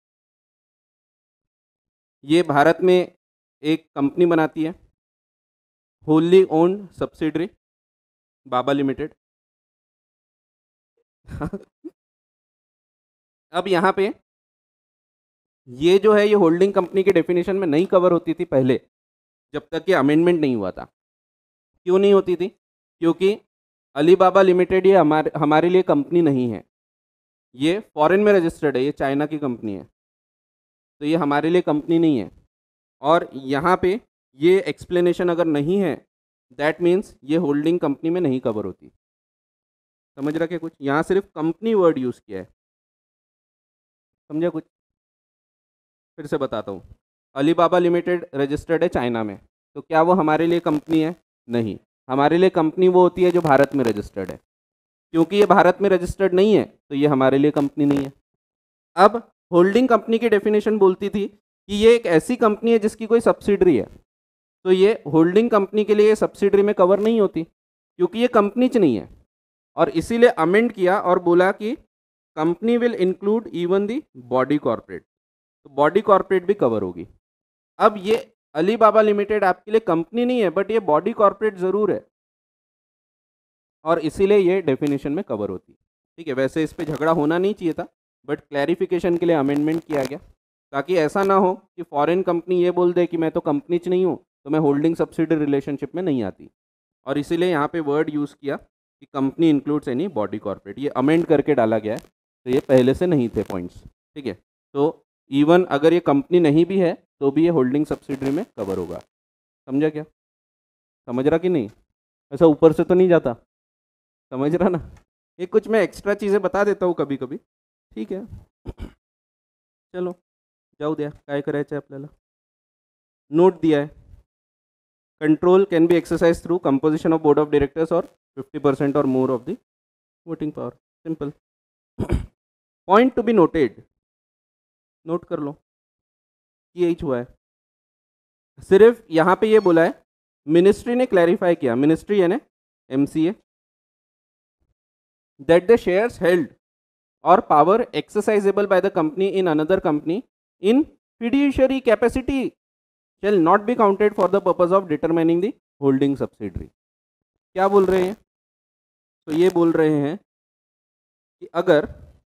ये भारत में एक कंपनी बनाती है, wholly owned subsidiary Baba limited. अब यहाँ पे ये जो है ये होल्डिंग कंपनी के डेफिनेशन में नहीं कवर होती थी पहले, जब तक ये अमेंडमेंट नहीं हुआ था। क्यों नहीं होती थी? क्योंकि अली बाबा लिमिटेड ये हमारे हमारे लिए कंपनी नहीं है, ये फॉरेन में रजिस्टर्ड है, ये चाइना की कंपनी है, तो ये हमारे लिए कंपनी नहीं है। और यहाँ पे ये एक्सप्लेनेशन अगर नहीं है, दैट मीन्स ये होल्डिंग कंपनी में नहीं कवर होती। समझ रहा क्या कुछ? यहाँ सिर्फ कंपनी वर्ड यूज़ किया है, समझा कुछ? फिर से बताता हूँ, अली बाबा लिमिटेड रजिस्टर्ड है चाइना में, तो क्या वो हमारे लिए कंपनी है? नहीं, हमारे लिए कंपनी वो होती है जो भारत में रजिस्टर्ड है। क्योंकि ये भारत में रजिस्टर्ड नहीं है तो ये हमारे लिए कंपनी नहीं है। अब होल्डिंग कंपनी की डेफिनेशन बोलती थी कि ये एक ऐसी कंपनी है जिसकी कोई सब्सिडरी है, तो ये होल्डिंग कंपनी के लिए सब्सिडरी में कवर नहीं होती क्योंकि ये कंपनी च नहीं है। और इसीलिए अमेंड किया और बोला कि company will include even the body corporate, तो बॉडी कॉर्पोरेट भी कवर होगी। अब ये अली बाबा लिमिटेड आपके लिए कंपनी नहीं है, बट ये बॉडी कॉर्पोरेट ज़रूर है, और इसीलिए ये डेफिनेशन में कवर होती है। ठीक है, वैसे इस पर झगड़ा होना नहीं चाहिए था, बट क्लैरिफिकेशन के लिए अमेंडमेंट किया गया, ताकि ऐसा ना हो कि फॉरेन कंपनी ये बोल दे कि मैं तो कंपनी च नहीं हूँ, तो मैं होल्डिंग सब्सिडरी रिलेशनशिप में नहीं आती। और इसीलिए यहाँ पे वर्ड यूज़ किया कि company includes any body corporate, ये अमेंड करके डाला गया है, तो ये पहले से नहीं थे पॉइंट्स। ठीक है, तो इवन अगर ये कंपनी नहीं भी है तो भी ये होल्डिंग सब्सिडरी में कवर होगा। समझा क्या? समझ रहा कि नहीं? ऐसा ऊपर से तो नहीं जाता, समझ रहा ना? ये कुछ मैं एक्स्ट्रा चीज़ें बता देता हूँ कभी कभी। ठीक है, चलो जाऊ द्या, काय करायचं आहे आपल्याला। नोट दिया है, control can be exercise through composition of board of directors और फिफ्टी परसेंट और more of the voting power. Simple. Point to be noted, note कर लो कि यही हुआ है। सिर्फ यहाँ पे ये बोला है, मिनिस्ट्री ने क्लैरिफाई किया, मिनिस्ट्री यानी MCA, that the shares held और power exercisable by the company in another company in fiduciary capacity shall not be counted for the purpose of determining the holding subsidiary। क्या बोल रहे हैं? तो ये बोल रहे हैं कि अगर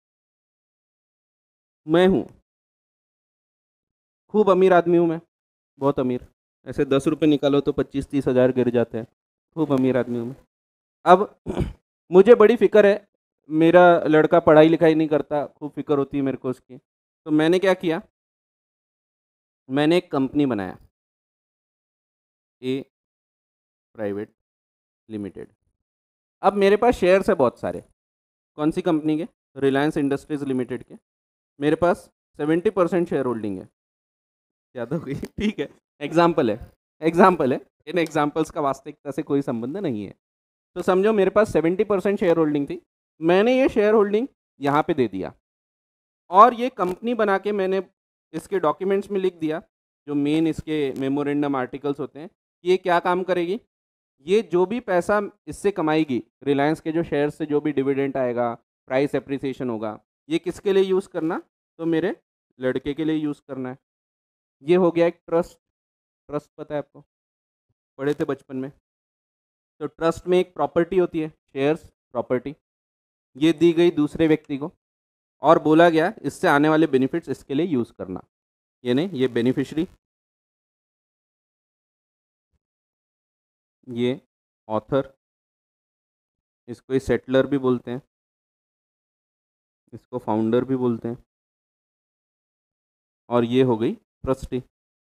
मैं हूं, खूब अमीर आदमी हूं मैं, बहुत अमीर। ऐसे दस रुपये निकालो तो पच्चीस तीस हज़ार गिर जाते हैं। खूब अमीर आदमी हूँ मैं। अब मुझे बड़ी फ़िक्र है, मेरा लड़का पढ़ाई लिखाई नहीं करता, खूब फ़िक्र होती है मेरे को उसकी। तो मैंने क्या किया, मैंने एक कंपनी बनाया, ए प्राइवेट लिमिटेड। अब मेरे पास शेयर्स है बहुत सारे। कौन सी कंपनी के? रिलायंस इंडस्ट्रीज़ लिमिटेड के। मेरे पास सेवेंटी परसेंट शेयर होल्डिंग है। ज़्यादा हो गई ठीक है, एग्जाम्पल है, एग्जाम्पल है। इन एग्जाम्पल्स का वास्तविकता से कोई संबंध नहीं है। तो समझो मेरे पास सेवेंटी परसेंट शेयर होल्डिंग थी। मैंने ये शेयर होल्डिंग यहाँ पे दे दिया और ये कंपनी बना के मैंने इसके डॉक्यूमेंट्स में लिख दिया, जो मेन इसके मेमोरेंडम आर्टिकल्स होते हैं, कि ये क्या काम करेगी। ये जो भी पैसा इससे कमाएगी, रिलायंस के जो शेयर से जो भी डिविडेंड आएगा, प्राइस एप्रिसिएशन होगा, ये किसके लिए यूज़ करना? तो मेरे लड़के के लिए यूज़ करना है। ये हो गया एक ट्रस्ट। ट्रस्ट पता है आपको, पढ़े थे बचपन में। तो ट्रस्ट में एक प्रॉपर्टी होती है, शेयर्स प्रॉपर्टी। ये दी गई दूसरे व्यक्ति को और बोला गया इससे आने वाले बेनिफिट्स इसके लिए यूज़ करना। यानी ये बेनिफिशरी, ये ऑथर, इसको सेटलर भी बोलते हैं, इसको फाउंडर भी बोलते हैं, और ये हो गई ट्रस्टी।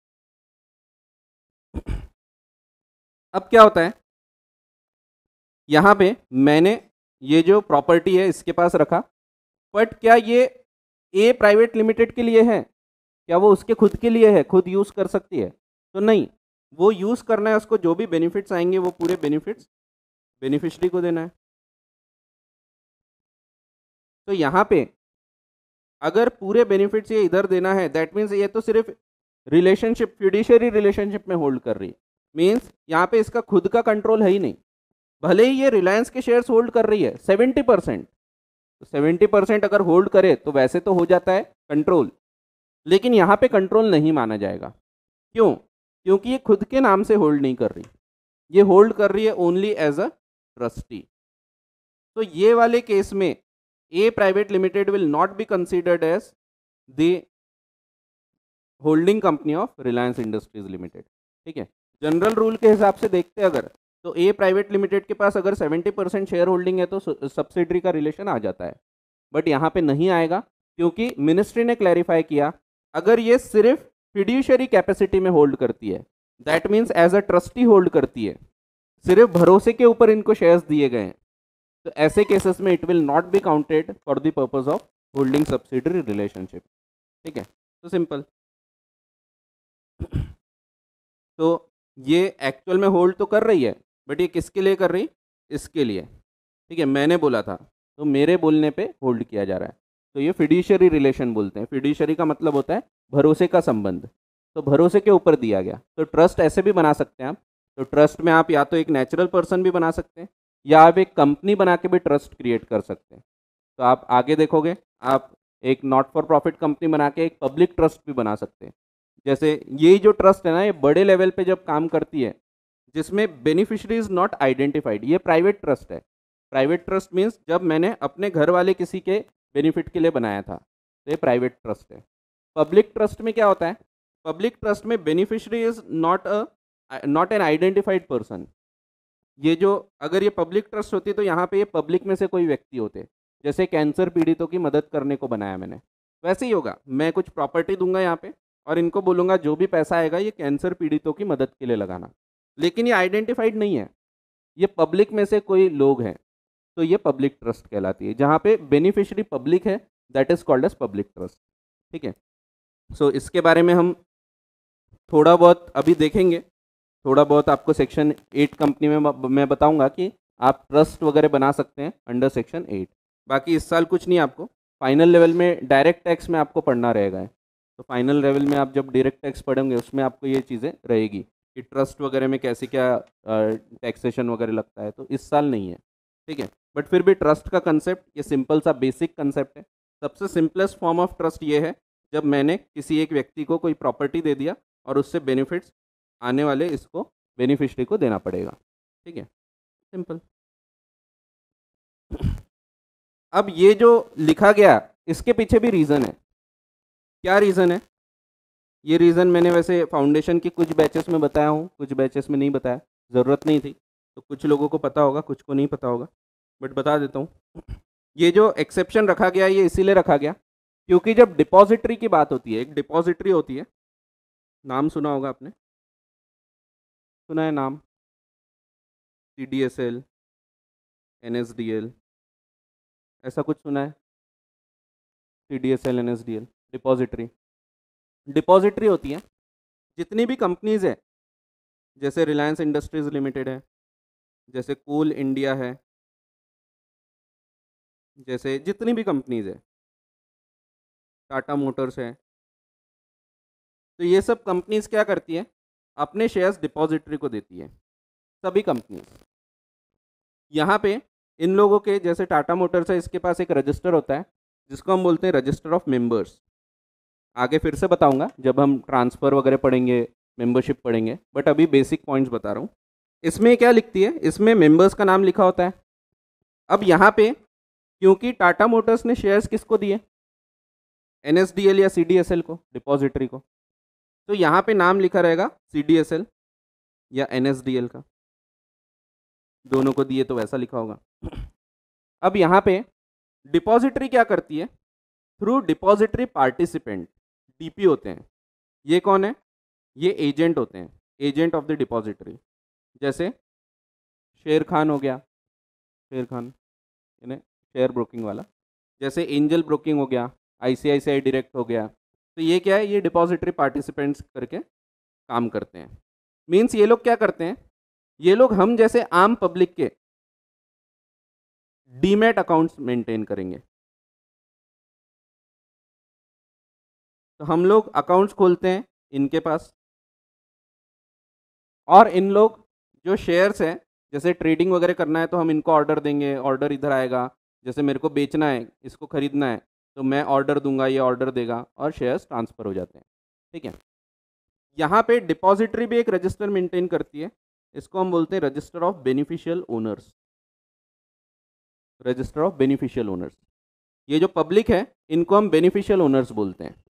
अब क्या होता है, यहाँ पे मैंने ये जो प्रॉपर्टी है इसके पास रखा, बट क्या ये ए प्राइवेट लिमिटेड के लिए है? क्या वो उसके खुद के लिए है, खुद यूज़ कर सकती है? तो नहीं, वो यूज़ करना है उसको, जो भी बेनिफिट्स आएंगे वो पूरे बेनिफिट्स बेनिफिशरी को देना है। तो यहाँ पे अगर पूरे बेनिफिट्स ये इधर देना है, दैट मीन्स ये तो सिर्फ रिलेशनशिप, फ्यूडिशरी रिलेशनशिप में होल्ड कर रही, मीन्स यहाँ पे इसका खुद का कंट्रोल है ही नहीं। भले ही ये रिलायंस के शेयर्स होल्ड कर रही है सेवेंटी परसेंट, तो सेवेंटी परसेंट अगर होल्ड करे तो वैसे तो हो जाता है कंट्रोल, लेकिन यहाँ पे कंट्रोल नहीं माना जाएगा। क्यों? क्योंकि ये खुद के नाम से होल्ड नहीं कर रही, ये होल्ड कर रही है ओनली एज अ ट्रस्टी। तो ये वाले केस में A private limited will not be considered as the holding company of Reliance industries limited. ठीक है, जनरल रूल के हिसाब से देखते अगर, तो ए प्राइवेट लिमिटेड के पास अगर सेवेंटी परसेंट शेयर होल्डिंग है तो सब्सिडरी का रिलेशन आ जाता है, बट यहाँ पे नहीं आएगा, क्योंकि मिनिस्ट्री ने क्लैरिफाई किया अगर ये सिर्फ फिड्यूशरी कैपेसिटी में होल्ड करती है, that means as a trustee hold करती है, सिर्फ भरोसे के ऊपर इनको शेयर्स दिए गए हैं, तो ऐसे केसेस में it will not be counted for the purpose of holding subsidiary relationship. ठीक है, तो सिंपल। तो ये एक्चुअल में होल्ड तो कर रही है, बट ये किसके लिए कर रही? इसके लिए। ठीक है, मैंने बोला था तो मेरे बोलने पे होल्ड किया जा रहा है, तो ये फिड्यूशरी रिलेशन बोलते हैं। फिड्यूशरी का मतलब होता है भरोसे का संबंध, तो भरोसे के ऊपर दिया गया। तो ट्रस्ट ऐसे भी बना सकते हैं आप, तो ट्रस्ट में आप या तो एक नेचुरल पर्सन भी बना सकते हैं, या आप एक कंपनी बना के भी ट्रस्ट क्रिएट कर सकते हैं। तो आप आगे देखोगे, आप एक नॉट फॉर प्रॉफिट कंपनी बना के एक पब्लिक ट्रस्ट भी बना सकते हैं। जैसे ये जो ट्रस्ट है ना, ये बड़े लेवल पे जब काम करती है, जिसमें बेनिफिशरी इज नॉट आइडेंटिफाइड, ये प्राइवेट ट्रस्ट है। प्राइवेट ट्रस्ट मीन्स जब मैंने अपने घर वाले किसी के बेनिफिट के लिए बनाया था, तो ये प्राइवेट ट्रस्ट है। पब्लिक ट्रस्ट में क्या होता है? पब्लिक ट्रस्ट में beneficiary is not a not an identified person. ये जो, अगर ये पब्लिक ट्रस्ट होती तो यहाँ पे ये पब्लिक में से कोई व्यक्ति होते, जैसे कैंसर पीड़ितों की मदद करने को बनाया मैंने, वैसे ही होगा। मैं कुछ प्रॉपर्टी दूंगा यहाँ पे और इनको बोलूँगा जो भी पैसा आएगा ये कैंसर पीड़ितों की मदद के लिए लगाना, लेकिन ये आइडेंटिफाइड नहीं है, ये पब्लिक में से कोई लोग हैं, तो ये पब्लिक ट्रस्ट कहलाती है। जहाँ पे बेनिफिशियरी पब्लिक है, that is called as public trust. ठीक है, सो so, इसके बारे में हम थोड़ा बहुत अभी देखेंगे। थोड़ा बहुत आपको सेक्शन एट कंपनी में मैं बताऊंगा कि आप ट्रस्ट वगैरह बना सकते हैं अंडर सेक्शन एट। बाकी इस साल कुछ नहीं, आपको फाइनल लेवल में डायरेक्ट टैक्स में आपको पढ़ना रहेगा। तो फाइनल लेवल में आप जब डायरेक्ट टैक्स पढ़ेंगे उसमें आपको ये चीज़ें रहेगी कि ट्रस्ट वगैरह में कैसे क्या टैक्सेशन वगैरह लगता है, तो इस साल नहीं है। ठीक है, बट फिर भी ट्रस्ट का कंसेप्ट ये सिंपल सा बेसिक कंसेप्ट है। सबसे सिंपलेस्ट फॉर्म ऑफ ट्रस्ट ये है जब मैंने किसी एक व्यक्ति को कोई प्रॉपर्टी दे दिया और उससे बेनिफिट्स आने वाले इसको बेनिफिशरी को देना पड़ेगा। ठीक है, सिंपल। अब ये जो लिखा गया इसके पीछे भी रीज़न है। क्या रीज़न है? ये रीज़न मैंने वैसे फाउंडेशन की कुछ बैचेस में बताया हूँ, कुछ बैचेस में नहीं बताया, ज़रूरत नहीं थी, तो कुछ लोगों को पता होगा, कुछ को नहीं पता होगा, बट बता देता हूँ। ये जो एक्सेप्शन रखा गया ये इसीलिए रखा गया क्योंकि जब डिपॉजिटरी की बात होती है, एक डिपॉजिटरी होती है, नाम सुना होगा आपने, सुना है नाम, C D S L, N S D L, ऐसा कुछ सुना है? C D S L, N S D L, depository. Depository होती है जितनी भी कंपनीज है, जैसे रिलायंस इंडस्ट्रीज लिमिटेड है, जैसे कोल इंडिया है, जैसे जितनी भी कंपनीज है, टाटा मोटर्स है, तो ये सब कंपनीज क्या करती है, अपने शेयर्स डिपॉजिटरी को देती है, सभी कंपनीज। यहाँ पे इन लोगों के, जैसे टाटा मोटर्स है, इसके पास एक रजिस्टर होता है जिसको हम बोलते हैं रजिस्टर ऑफ मेंबर्स। आगे फिर से बताऊंगा जब हम ट्रांसफ़र वगैरह पढ़ेंगे, मेंबरशिप पढ़ेंगे, बट अभी बेसिक पॉइंट्स बता रहा हूँ। इसमें क्या लिखती है, इसमें मेंबर्स का नाम लिखा होता है। अब यहाँ पे क्योंकि टाटा मोटर्स ने शेयर्स किसको दिए, एन एस डी एल या सी डी एस एल को, डिपॉजिटरी को, तो यहाँ पे नाम लिखा रहेगा सी डी एस एल या एन एस डी एल का, दोनों को दिए तो वैसा लिखा होगा। अब यहाँ पे डिपॉजिटरी क्या करती है, through depository participant, D P होते हैं, ये कौन है, ये एजेंट होते हैं, एजेंट ऑफ द डिपॉजिटरी। जैसे शेर खान हो गया, शेर खान यानी शेयर ब्रोकिंग वाला, जैसे एंजल ब्रोकिंग हो गया, आई सी आई सी आई डायरेक्ट हो गया, तो ये क्या है, ये डिपॉजिटरी पार्टिसिपेंट्स करके काम करते हैं। मीन्स ये लोग क्या करते हैं, ये लोग हम जैसे आम पब्लिक के डीमैट अकाउंट्स मेंटेन करेंगे, तो हम लोग अकाउंट्स खोलते हैं इनके पास, और इन लोग जो शेयर्स हैं, जैसे ट्रेडिंग वगैरह करना है तो हम इनको ऑर्डर देंगे, ऑर्डर इधर आएगा, जैसे मेरे को बेचना है, इसको खरीदना है, तो मैं ऑर्डर दूंगा, ये ऑर्डर देगा और शेयर्स ट्रांसफ़र हो जाते हैं, ठीक है। यहाँ पे डिपॉजिटरी भी एक रजिस्टर मेंटेन करती है, इसको हम बोलते हैं register of beneficial owners, register of beneficial owners. ये जो पब्लिक है इनको हम बेनिफिशियल ओनर्स बोलते हैं।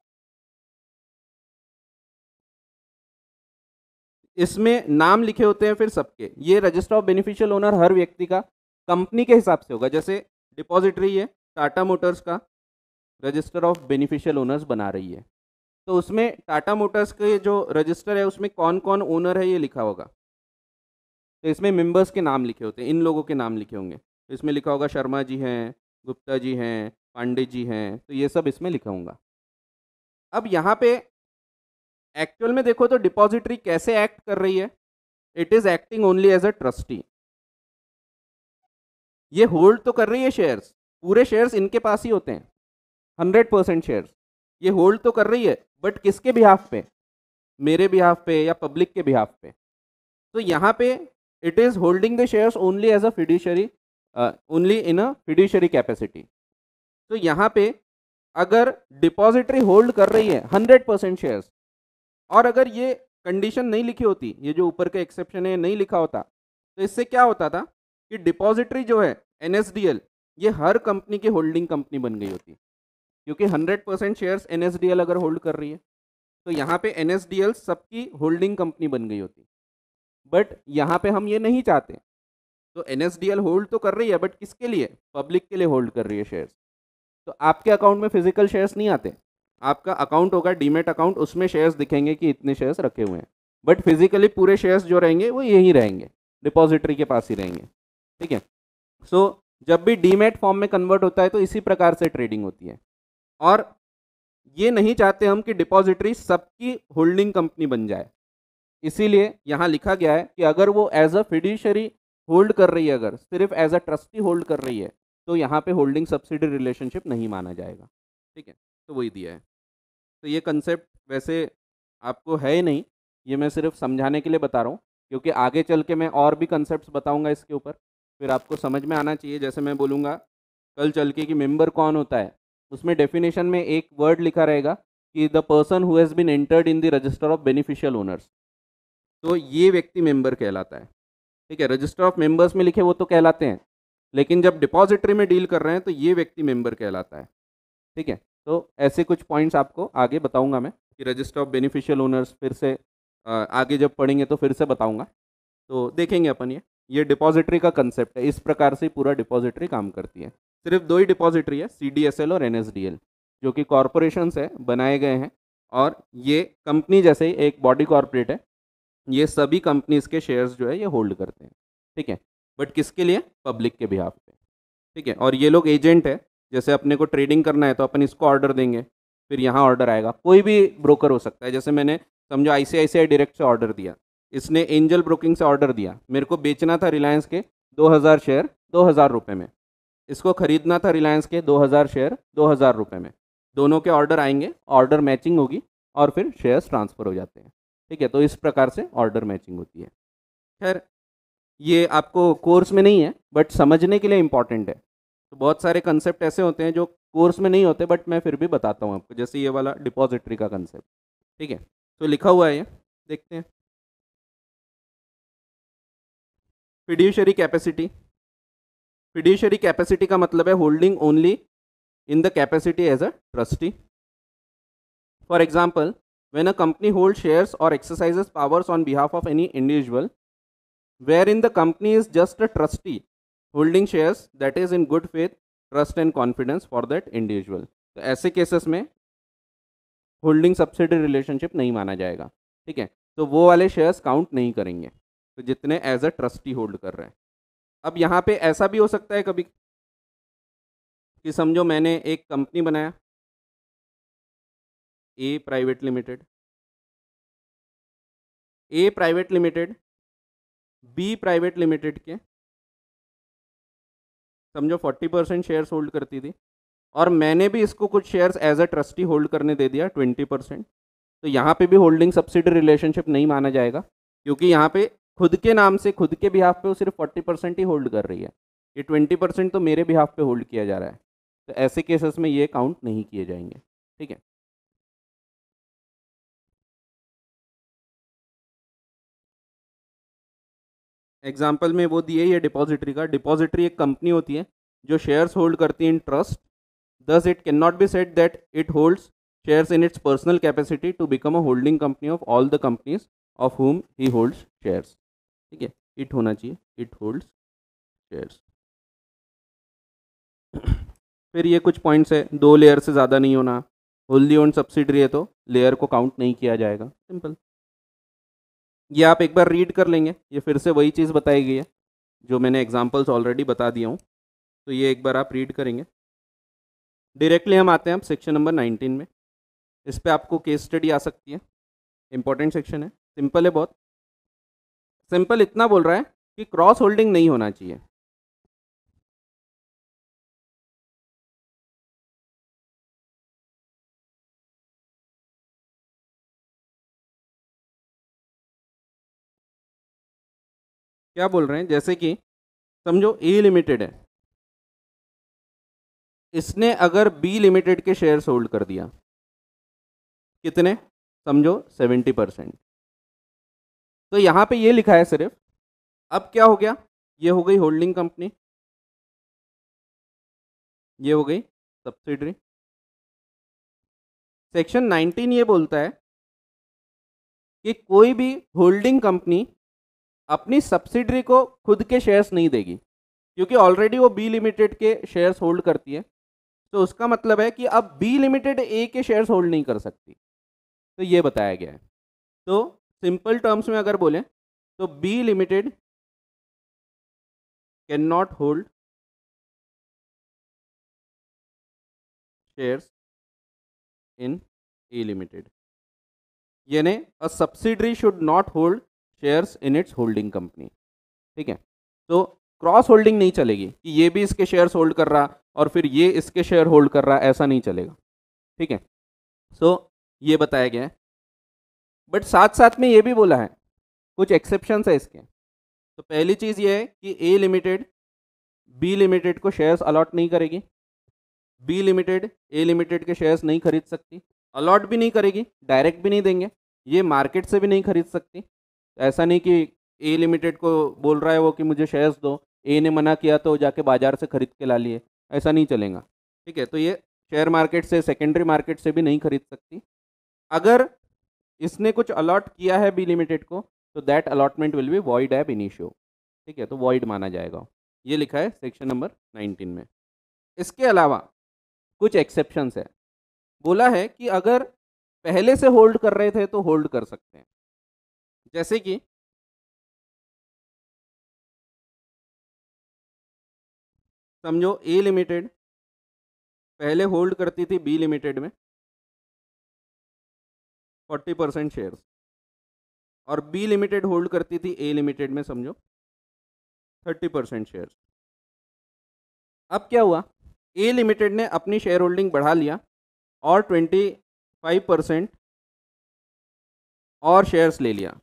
इसमें नाम लिखे होते हैं फिर सबके, ये रजिस्टर ऑफ बेनिफिशियल ओनर हर व्यक्ति का कंपनी के हिसाब से होगा। जैसे डिपॉजिटरी है टाटा मोटर्स का रजिस्टर ऑफ बेनिफिशियल ओनर्स बना रही है, तो उसमें टाटा मोटर्स के जो रजिस्टर है उसमें कौन कौन ओनर है ये लिखा होगा, तो इसमें मेंबर्स के नाम लिखे होते हैं, इन लोगों के नाम लिखे होंगे, तो इसमें लिखा होगा शर्मा जी हैं, गुप्ता जी हैं, पांडे जी हैं, तो ये सब इसमें लिखा होगा। अब यहाँ पे एक्चुअल में देखो तो डिपॉजिटरी कैसे एक्ट कर रही है, it is acting only as a trustee. ये होल्ड तो कर रही है शेयर्स, पूरे शेयर्स इनके पास ही होते हैं, हंड्रेड परसेंट शेयर्स ये होल्ड तो कर रही है, बट किसके बिहाफ पे, मेरे बिहाफ पे या पब्लिक के बिहाफ पे। तो यहाँ पे it is holding the shares only as a fiduciary, only in a fiduciary capacity. तो यहाँ पे अगर डिपॉजिटरी होल्ड कर रही है हंड्रेड परसेंट शेयर्स, और अगर ये कंडीशन नहीं लिखी होती, ये जो ऊपर का एक्सेप्शन है नहीं लिखा होता, तो इससे क्या होता था कि डिपॉजिटरी जो है एन एस डी एल, ये हर कंपनी की होल्डिंग कंपनी बन गई होती, क्योंकि hundred percent shares N S D L अगर होल्ड कर रही है तो यहाँ पे एन एस डी एल सबकी होल्डिंग कंपनी बन गई होती। बट यहाँ पे हम ये नहीं चाहते, तो N S D L hold तो कर रही है, बट किसके लिए, पब्लिक के लिए होल्ड कर रही है शेयर्स। तो आपके अकाउंट में फिजिकल शेयर्स नहीं आते, आपका अकाउंट होगा डीमेट अकाउंट, उसमें शेयर्स दिखेंगे कि इतने शेयर्स रखे हुए हैं, बट फिजिकली पूरे शेयर्स जो रहेंगे वो यहीं रहेंगे, डिपॉजिटरी के पास ही रहेंगे, ठीक है। सो so, जब भी डीमेट फॉर्म में कन्वर्ट होता है तो इसी प्रकार से ट्रेडिंग होती है, और ये नहीं चाहते हम कि डिपॉजिटरी सबकी होल्डिंग कंपनी बन जाए, इसीलिए यहाँ लिखा गया है कि अगर वो एज अ फिड्यूशरी होल्ड कर रही है, अगर सिर्फ एज अ ट्रस्टी होल्ड कर रही है, तो यहाँ पे होल्डिंग सब्सिडी रिलेशनशिप नहीं माना जाएगा, ठीक है। तो वही दिया है। तो ये कंसेप्ट वैसे आपको है ही नहीं, ये मैं सिर्फ समझाने के लिए बता रहा हूँ, क्योंकि आगे चल के मैं और भी कंसेप्ट्स बताऊँगा इसके ऊपर, फिर आपको समझ में आना चाहिए। जैसे मैं बोलूँगा कल चल के कि मेंबर कौन होता है, उसमें डेफिनेशन में एक वर्ड लिखा रहेगा कि the person who has been entered in the register of beneficial owners, तो ये व्यक्ति मेंबर कहलाता है, ठीक है। रजिस्टर ऑफ मेंबर्स में लिखे वो तो कहलाते हैं, लेकिन जब डिपॉजिटरी में डील कर रहे हैं तो ये व्यक्ति मेंबर कहलाता है, ठीक है। तो ऐसे कुछ पॉइंट्स आपको आगे बताऊंगा मैं। कि रजिस्टर ऑफ बेनिफिशियल ओनर्स फिर से अ, आगे जब पढ़ेंगे तो फिर से बताऊंगा, तो देखेंगे अपन ये ये डिपॉजिटरी का कंसेप्ट है। इस प्रकार से पूरा डिपॉजिटरी काम करती है। सिर्फ दो ही डिपॉजिटरी है, सी डी एस एल और एन एस डी एल, जो कि कॉरपोरेशंस है, बनाए गए हैं। और ये कंपनी जैसे ही एक बॉडी कॉर्पोरेट है, ये सभी कंपनीज के शेयर्स जो है ये होल्ड करते हैं, ठीक है। बट किसके लिए? पब्लिक के बिहाफ पे, ठीक है। और ये लोग एजेंट है, जैसे अपने को ट्रेडिंग करना है तो अपन इसको ऑर्डर देंगे, फिर यहाँ ऑर्डर आएगा। कोई भी ब्रोकर हो सकता है, जैसे मैंने समझो आई सी आई सी आई डायरेक्ट से ऑर्डर दिया, इसने एंजल ब्रोकिंग से ऑर्डर दिया, मेरे को बेचना था रिलायंस के दो हज़ार शेयर दो हज़ार रुपये में, इसको खरीदना था रिलायंस के दो हज़ार शेयर दो हज़ार रुपये में। दोनों के ऑर्डर आएंगे, ऑर्डर मैचिंग होगी और फिर शेयर्स ट्रांसफ़र हो जाते हैं, ठीक है। तो इस प्रकार से ऑर्डर मैचिंग होती है। खैर ये आपको कोर्स में नहीं है, बट समझने के लिए इंपॉर्टेंट है। तो बहुत सारे कंसेप्ट ऐसे होते हैं जो कोर्स में नहीं होते, बट मैं फिर भी बताता हूँ आपको, जैसे ये वाला डिपॉजिटरी का कंसेप्ट, ठीक है। तो लिखा हुआ है ये, देखते हैं। फिड्यूशरी कैपेसिटी, फिड्यूशरी कैपेसिटी का मतलब है holding only in the capacity as a trustee. For example, when a company holds shares or exercises powers on behalf of any individual, wherein the company is just a trustee holding shares, that is in good faith, trust and confidence for that individual. तो ऐसे cases में holding subsidy relationship नहीं माना जाएगा, ठीक है। तो वो वाले शेयर्स काउंट नहीं करेंगे, तो जितने एज अ ट्रस्टी होल्ड कर रहे हैं। अब यहाँ पे ऐसा भी हो सकता है कभी कि समझो मैंने एक कंपनी बनाया, A private limited, A private limited B private limited के समझो फोर्टी परसेंट शेयर्स होल्ड करती थी, और मैंने भी इसको कुछ shares as a trustee hold करने दे दिया ट्वेंटी परसेंट। तो यहाँ पे भी होल्डिंग सब्सिडी रिलेशनशिप नहीं माना जाएगा, क्योंकि यहाँ पे खुद के नाम से खुद के बिहाफ पे वो सिर्फ फोर्टी परसेंट ही होल्ड कर रही है, ये ट्वेंटी परसेंट तो मेरे बिहाफ पे होल्ड किया जा रहा है। तो ऐसे केसेस में ये काउंट नहीं किए जाएंगे, ठीक है। एग्जाम्पल में वो दिए ये डिपॉजिटरी का। डिपॉजिटरी एक कंपनी होती है जो शेयर्स होल्ड करती है in trust, thus it cannot be said that it holds shares in its personal capacity to become a holding company of all the companies of whom he holds shares, ठीक है। it होना चाहिए, it holds shares। फिर ये कुछ points है, दो layer से ज़्यादा नहीं होना, होल्डी ओन सब्सिडरी है तो लेयर को काउंट नहीं किया जाएगा, सिंपल। ये आप एक बार रीड कर लेंगे, ये फिर से वही चीज़ बताई गई है जो मैंने एग्जाम्पल्स ऑलरेडी बता दिया हूँ, तो ये एक बार आप रीड करेंगे। डायरेक्टली हम आते हैं अब सेक्शन नंबर नाइनटीन में। इस पे आपको केस स्टडी आ सकती है, इंपॉर्टेंट सेक्शन है, सिंपल है बहुत। सिंपल इतना बोल रहा है कि क्रॉस होल्डिंग नहीं होना चाहिए। क्या बोल रहे हैं, जैसे कि समझो ए लिमिटेड है, इसने अगर बी लिमिटेड के शेयर्स होल्ड कर दिया, कितने? समझो सेवेंटी परसेंट। तो यहाँ पे ये लिखा है सिर्फ, अब क्या हो गया, ये हो गई होल्डिंग कंपनी, ये हो गई सब्सिडरी। सेक्शन नाइनटीन ये बोलता है कि कोई भी होल्डिंग कंपनी अपनी सब्सिडरी को खुद के शेयर्स नहीं देगी, क्योंकि ऑलरेडी वो बी लिमिटेड के शेयर्स होल्ड करती है। तो उसका मतलब है कि अब बी लिमिटेड ए के शेयर्स होल्ड नहीं कर सकती, तो ये बताया गया है। तो सिंपल टर्म्स में अगर बोलें तो B limited cannot hold shares in A limited, यानी a subsidiary should not hold shares in its holding company, ठीक है। तो क्रॉस होल्डिंग नहीं चलेगी कि ये भी इसके शेयर्स होल्ड कर रहा और फिर ये इसके शेयर होल्ड कर रहा, ऐसा नहीं चलेगा, ठीक है। सो so, ये बताया गया है, बट साथ साथ में ये भी बोला है कुछ एक्सेप्शंस है इसके। तो पहली चीज़ ये है कि ए लिमिटेड बी लिमिटेड को शेयर्स अलॉट नहीं करेगी, बी लिमिटेड ए लिमिटेड के शेयर्स नहीं खरीद सकती, अलॉट भी नहीं करेगी, डायरेक्ट भी नहीं देंगे, ये मार्केट से भी नहीं खरीद सकती। ऐसा नहीं कि ए लिमिटेड को बोल रहा है वो कि मुझे शेयर्स दो, ए ने मना किया तो जाके बाजार से खरीद के ला लिए, ऐसा नहीं चलेगा, ठीक है। तो ये शेयर मार्केट से, सेकेंडरी मार्केट से भी नहीं खरीद सकती। अगर इसने कुछ अलॉट किया है बी लिमिटेड को तो that allotment will be void ab initio, ठीक है, तो वॉइड माना जाएगा। ये लिखा है सेक्शन नंबर नाइनटीन में। इसके अलावा कुछ एक्सेप्शंस है। बोला है कि अगर पहले से होल्ड कर रहे थे तो होल्ड कर सकते हैं, जैसे कि समझो ए लिमिटेड पहले होल्ड करती थी बी लिमिटेड में फोर्टी परसेंट शेयर्स, और बी लिमिटेड होल्ड करती थी ए लिमिटेड में समझो थर्टी परसेंट शेयर्स। अब क्या हुआ, ए लिमिटेड ने अपनी शेयर होल्डिंग बढ़ा लिया और ट्वेंटी फाइव परसेंट और शेयर्स ले लिया,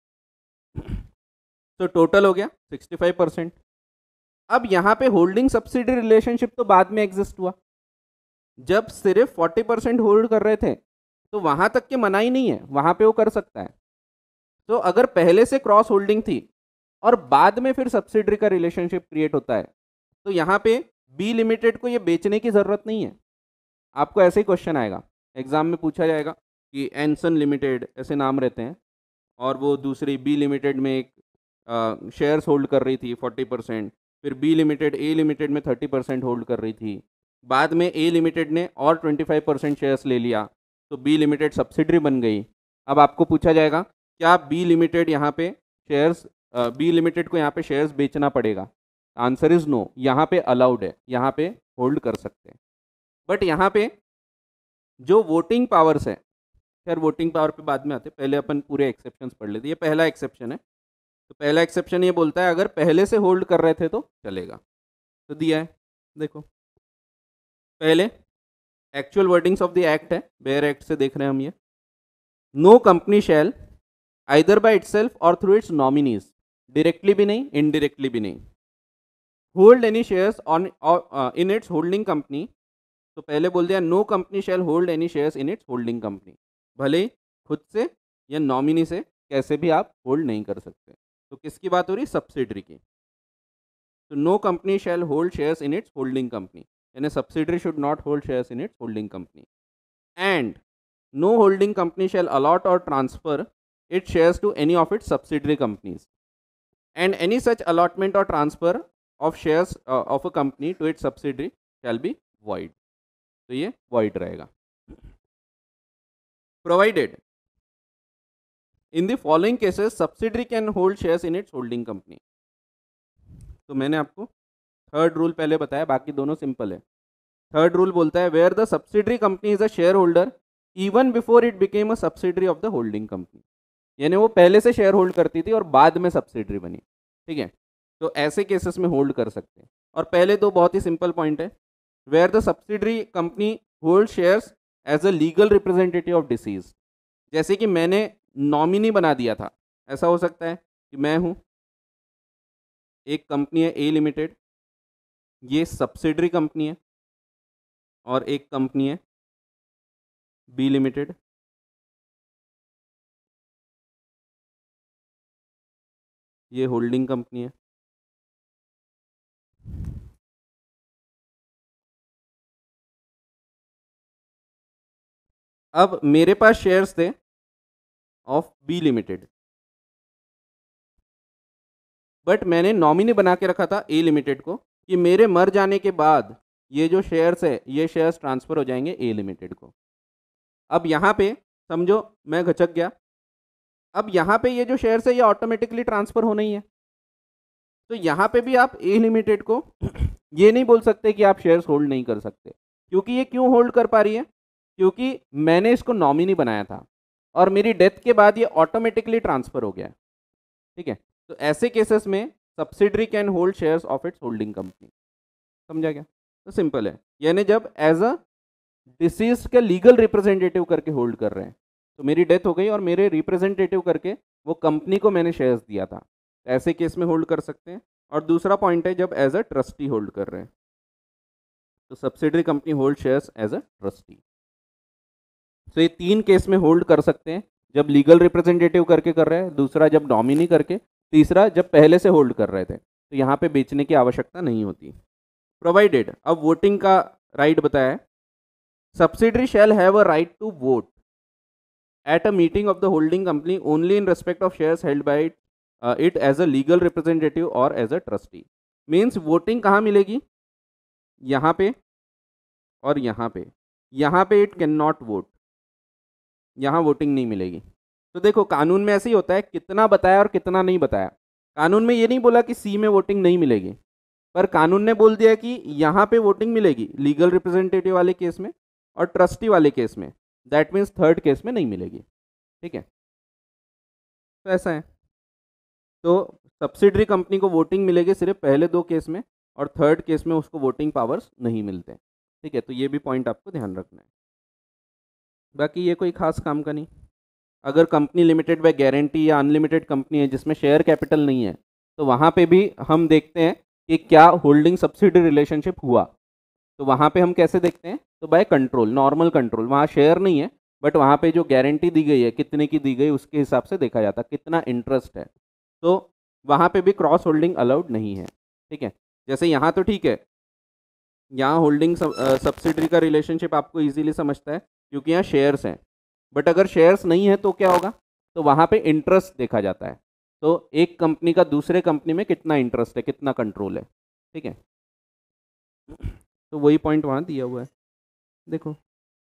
तो टोटल हो गया सिक्सटी फाइव परसेंट। अब यहाँ पे होल्डिंग सब्सिडी रिलेशनशिप तो बाद में एग्जिस्ट हुआ, जब सिर्फ फोर्टी परसेंट होल्ड कर रहे थे तो वहां तक के मना ही नहीं है, वहां पे वो कर सकता है। तो अगर पहले से क्रॉस होल्डिंग थी और बाद में फिर सब्सिडरी का रिलेशनशिप क्रिएट होता है तो यहाँ पे बी लिमिटेड को ये बेचने की जरूरत नहीं है। आपको ऐसे ही क्वेश्चन आएगा, एग्जाम में पूछा जाएगा कि एनसन लिमिटेड ऐसे नाम रहते हैं और वो दूसरी बी लिमिटेड में एक शेयर्स होल्ड कर रही थी फोर्टी परसेंट, फिर बी लिमिटेड ए लिमिटेड में थर्टी परसेंट होल्ड कर रही थी, बाद में ए लिमिटेड ने और ट्वेंटी फाइव परसेंट शेयर्स ले लिया तो बी लिमिटेड सब्सिडरी बन गई। अब आपको पूछा जाएगा क्या बी लिमिटेड यहाँ पे शेयर्स बी लिमिटेड को यहाँ पे शेयर्स बेचना पड़ेगा? आंसर इज नो, यहाँ पे अलाउड है, यहाँ पे होल्ड कर सकते हैं। बट यहाँ पे जो वोटिंग पावर्स है, खैर वोटिंग पावर पे बाद में आते, पहले अपन पूरे एक्सेप्शंस पढ़ लेते। ये पहला एक्सेप्शन है, तो पहला एक्सेप्शन ये बोलता है अगर पहले से होल्ड कर रहे थे तो चलेगा। तो दिया है देखो, पहले actual wordings of the act है, बेयर एक्ट से देख रहे हैं हम ये। No company shall either by itself और थ्रू इट्स नॉमिनीज, डायरेक्टली भी नहीं इनडायरेक्टली भी नहीं, hold any shares on in its holding company. तो पहले बोल दिया no company shall hold any shares in its holding company, भले खुद से या नॉमिनी से कैसे भी आप होल्ड नहीं कर सकते। तो किसकी बात हो रही? सब्सिडरी की। तो no company shall hold shares in its holding company, यानी subsidiary should not hold shares in its holding company. And no holding company shall allot और transfer its shares to any of its subsidiary companies, and any such allotment और transfer of shares of a company to its subsidiary shall be void. तो ये void रहेगा। Provided in the following cases subsidiary can hold shares in its holding company. तो मैंने आपको third rule पहले बताया, बाकी दोनों सिंपल है। थर्ड रूल बोलता है where the subsidiary company is a shareholder even before it became a subsidiary of the holding company, यानी वो पहले से शेयर होल्ड करती थी और बाद में सब्सिडरी बनी, ठीक है। तो ऐसे केसेस में होल्ड कर सकते हैं। और पहले दो बहुत ही सिंपल पॉइंट है, where the subsidiary company hold shares as a legal representative of deceased, जैसे कि मैंने नॉमिनी बना दिया था। ऐसा हो सकता है कि मैं हूं, एक कंपनी है ए लिमिटेड, ये सब्सिडरी कंपनी है, और एक कंपनी है बी लिमिटेड, ये होल्डिंग कंपनी है। अब मेरे पास शेयर्स थे ऑफ बी लिमिटेड, बट मैंने नॉमिनी बना के रखा था ए लिमिटेड को कि मेरे मर जाने के बाद ये जो शेयर्स है ये शेयर्स ट्रांसफर हो जाएंगे ए लिमिटेड को। अब यहाँ पे समझो मैं घचक गया, अब यहाँ पे ये जो शेयर्स है ये ऑटोमेटिकली ट्रांसफर होना ही है। तो यहाँ पे भी आप ए लिमिटेड को ये नहीं बोल सकते कि आप शेयर्स होल्ड नहीं कर सकते, क्योंकि ये क्यों होल्ड कर पा रही है? क्योंकि मैंने इसको नॉमिनी बनाया था और मेरी डेथ के बाद ये ऑटोमेटिकली ट्रांसफर हो गया, ठीक है। तो ऐसे केसेस में subsidiary can hold shares of its holding company. समझा गया? तो सिंपल है, यानी जब एज अ डिसीज के लीगल रिप्रेजेंटेटिव करके होल्ड कर रहे हैं, तो मेरी डेथ हो गई और मेरे रिप्रेजेंटेटिव करके वो कंपनी को मैंने शेयर्स दिया था, ऐसे केस में होल्ड कर सकते हैं। और दूसरा पॉइंट है जब एज अ ट्रस्टी होल्ड कर रहे हैं, तो subsidiary company hold shares as a trustee. तो ये तीन केस में होल्ड कर सकते हैं, जब लीगल रिप्रेजेंटेटिव करके कर रहे हैं, दूसरा जब नॉमिनी करके, तीसरा जब पहले से होल्ड कर रहे थे। तो यहाँ पे बेचने की आवश्यकता नहीं होती। प्रोवाइडेड, अब वोटिंग का राइट बताया है, subsidiary shall have a right to vote at a meeting of the holding company only in respect of shares held by it, uh, it as a legal representative or as a trustee. Means voting कहाँ मिलेगी? यहाँ पे और यहाँ पे. यहाँ पे it cannot vote, यहाँ वोटिंग नहीं मिलेगी. तो देखो कानून में ऐसे ही होता है, कितना बताया और कितना नहीं बताया. कानून में ये नहीं बोला कि सी में वोटिंग नहीं मिलेगी, पर कानून ने बोल दिया कि यहाँ पे वोटिंग मिलेगी लीगल रिप्रेजेंटेटिव वाले केस में और ट्रस्टी वाले केस में. दैट मीन्स थर्ड केस में नहीं मिलेगी. ठीक है, तो ऐसा है. तो सब्सिडरी कंपनी को वोटिंग मिलेगी सिर्फ पहले दो केस में, और थर्ड केस में उसको वोटिंग पावर्स नहीं मिलते. ठीक है, तो ये भी पॉइंट आपको ध्यान रखना है. बाकी ये कोई खास काम का नहीं. अगर कंपनी लिमिटेड बाय गारंटी या अनलिमिटेड कंपनी है जिसमें शेयर कैपिटल नहीं है, तो वहाँ पे भी हम देखते हैं कि क्या होल्डिंग सब्सिडी रिलेशनशिप हुआ. तो वहाँ पे हम कैसे देखते हैं? तो बाय कंट्रोल, नॉर्मल कंट्रोल. वहाँ शेयर नहीं है, बट वहाँ पे जो गारंटी दी गई है कितने की दी गई उसके हिसाब से देखा जाता है कितना इंटरेस्ट है. तो वहाँ पे भी क्रॉस होल्डिंग अलाउड नहीं है. ठीक है, जैसे यहाँ तो ठीक है, यहाँ होल्डिंग सब्सिडरी का रिलेशनशिप आपको इजीली समझता है क्योंकि यहाँ शेयर्स हैं. बट अगर शेयर्स नहीं है तो क्या होगा? तो वहाँ पे इंटरेस्ट देखा जाता है. तो एक कंपनी का दूसरे कंपनी में कितना इंटरेस्ट है, कितना कंट्रोल है. ठीक है, तो वही पॉइंट वहाँ दिया हुआ है, देखो.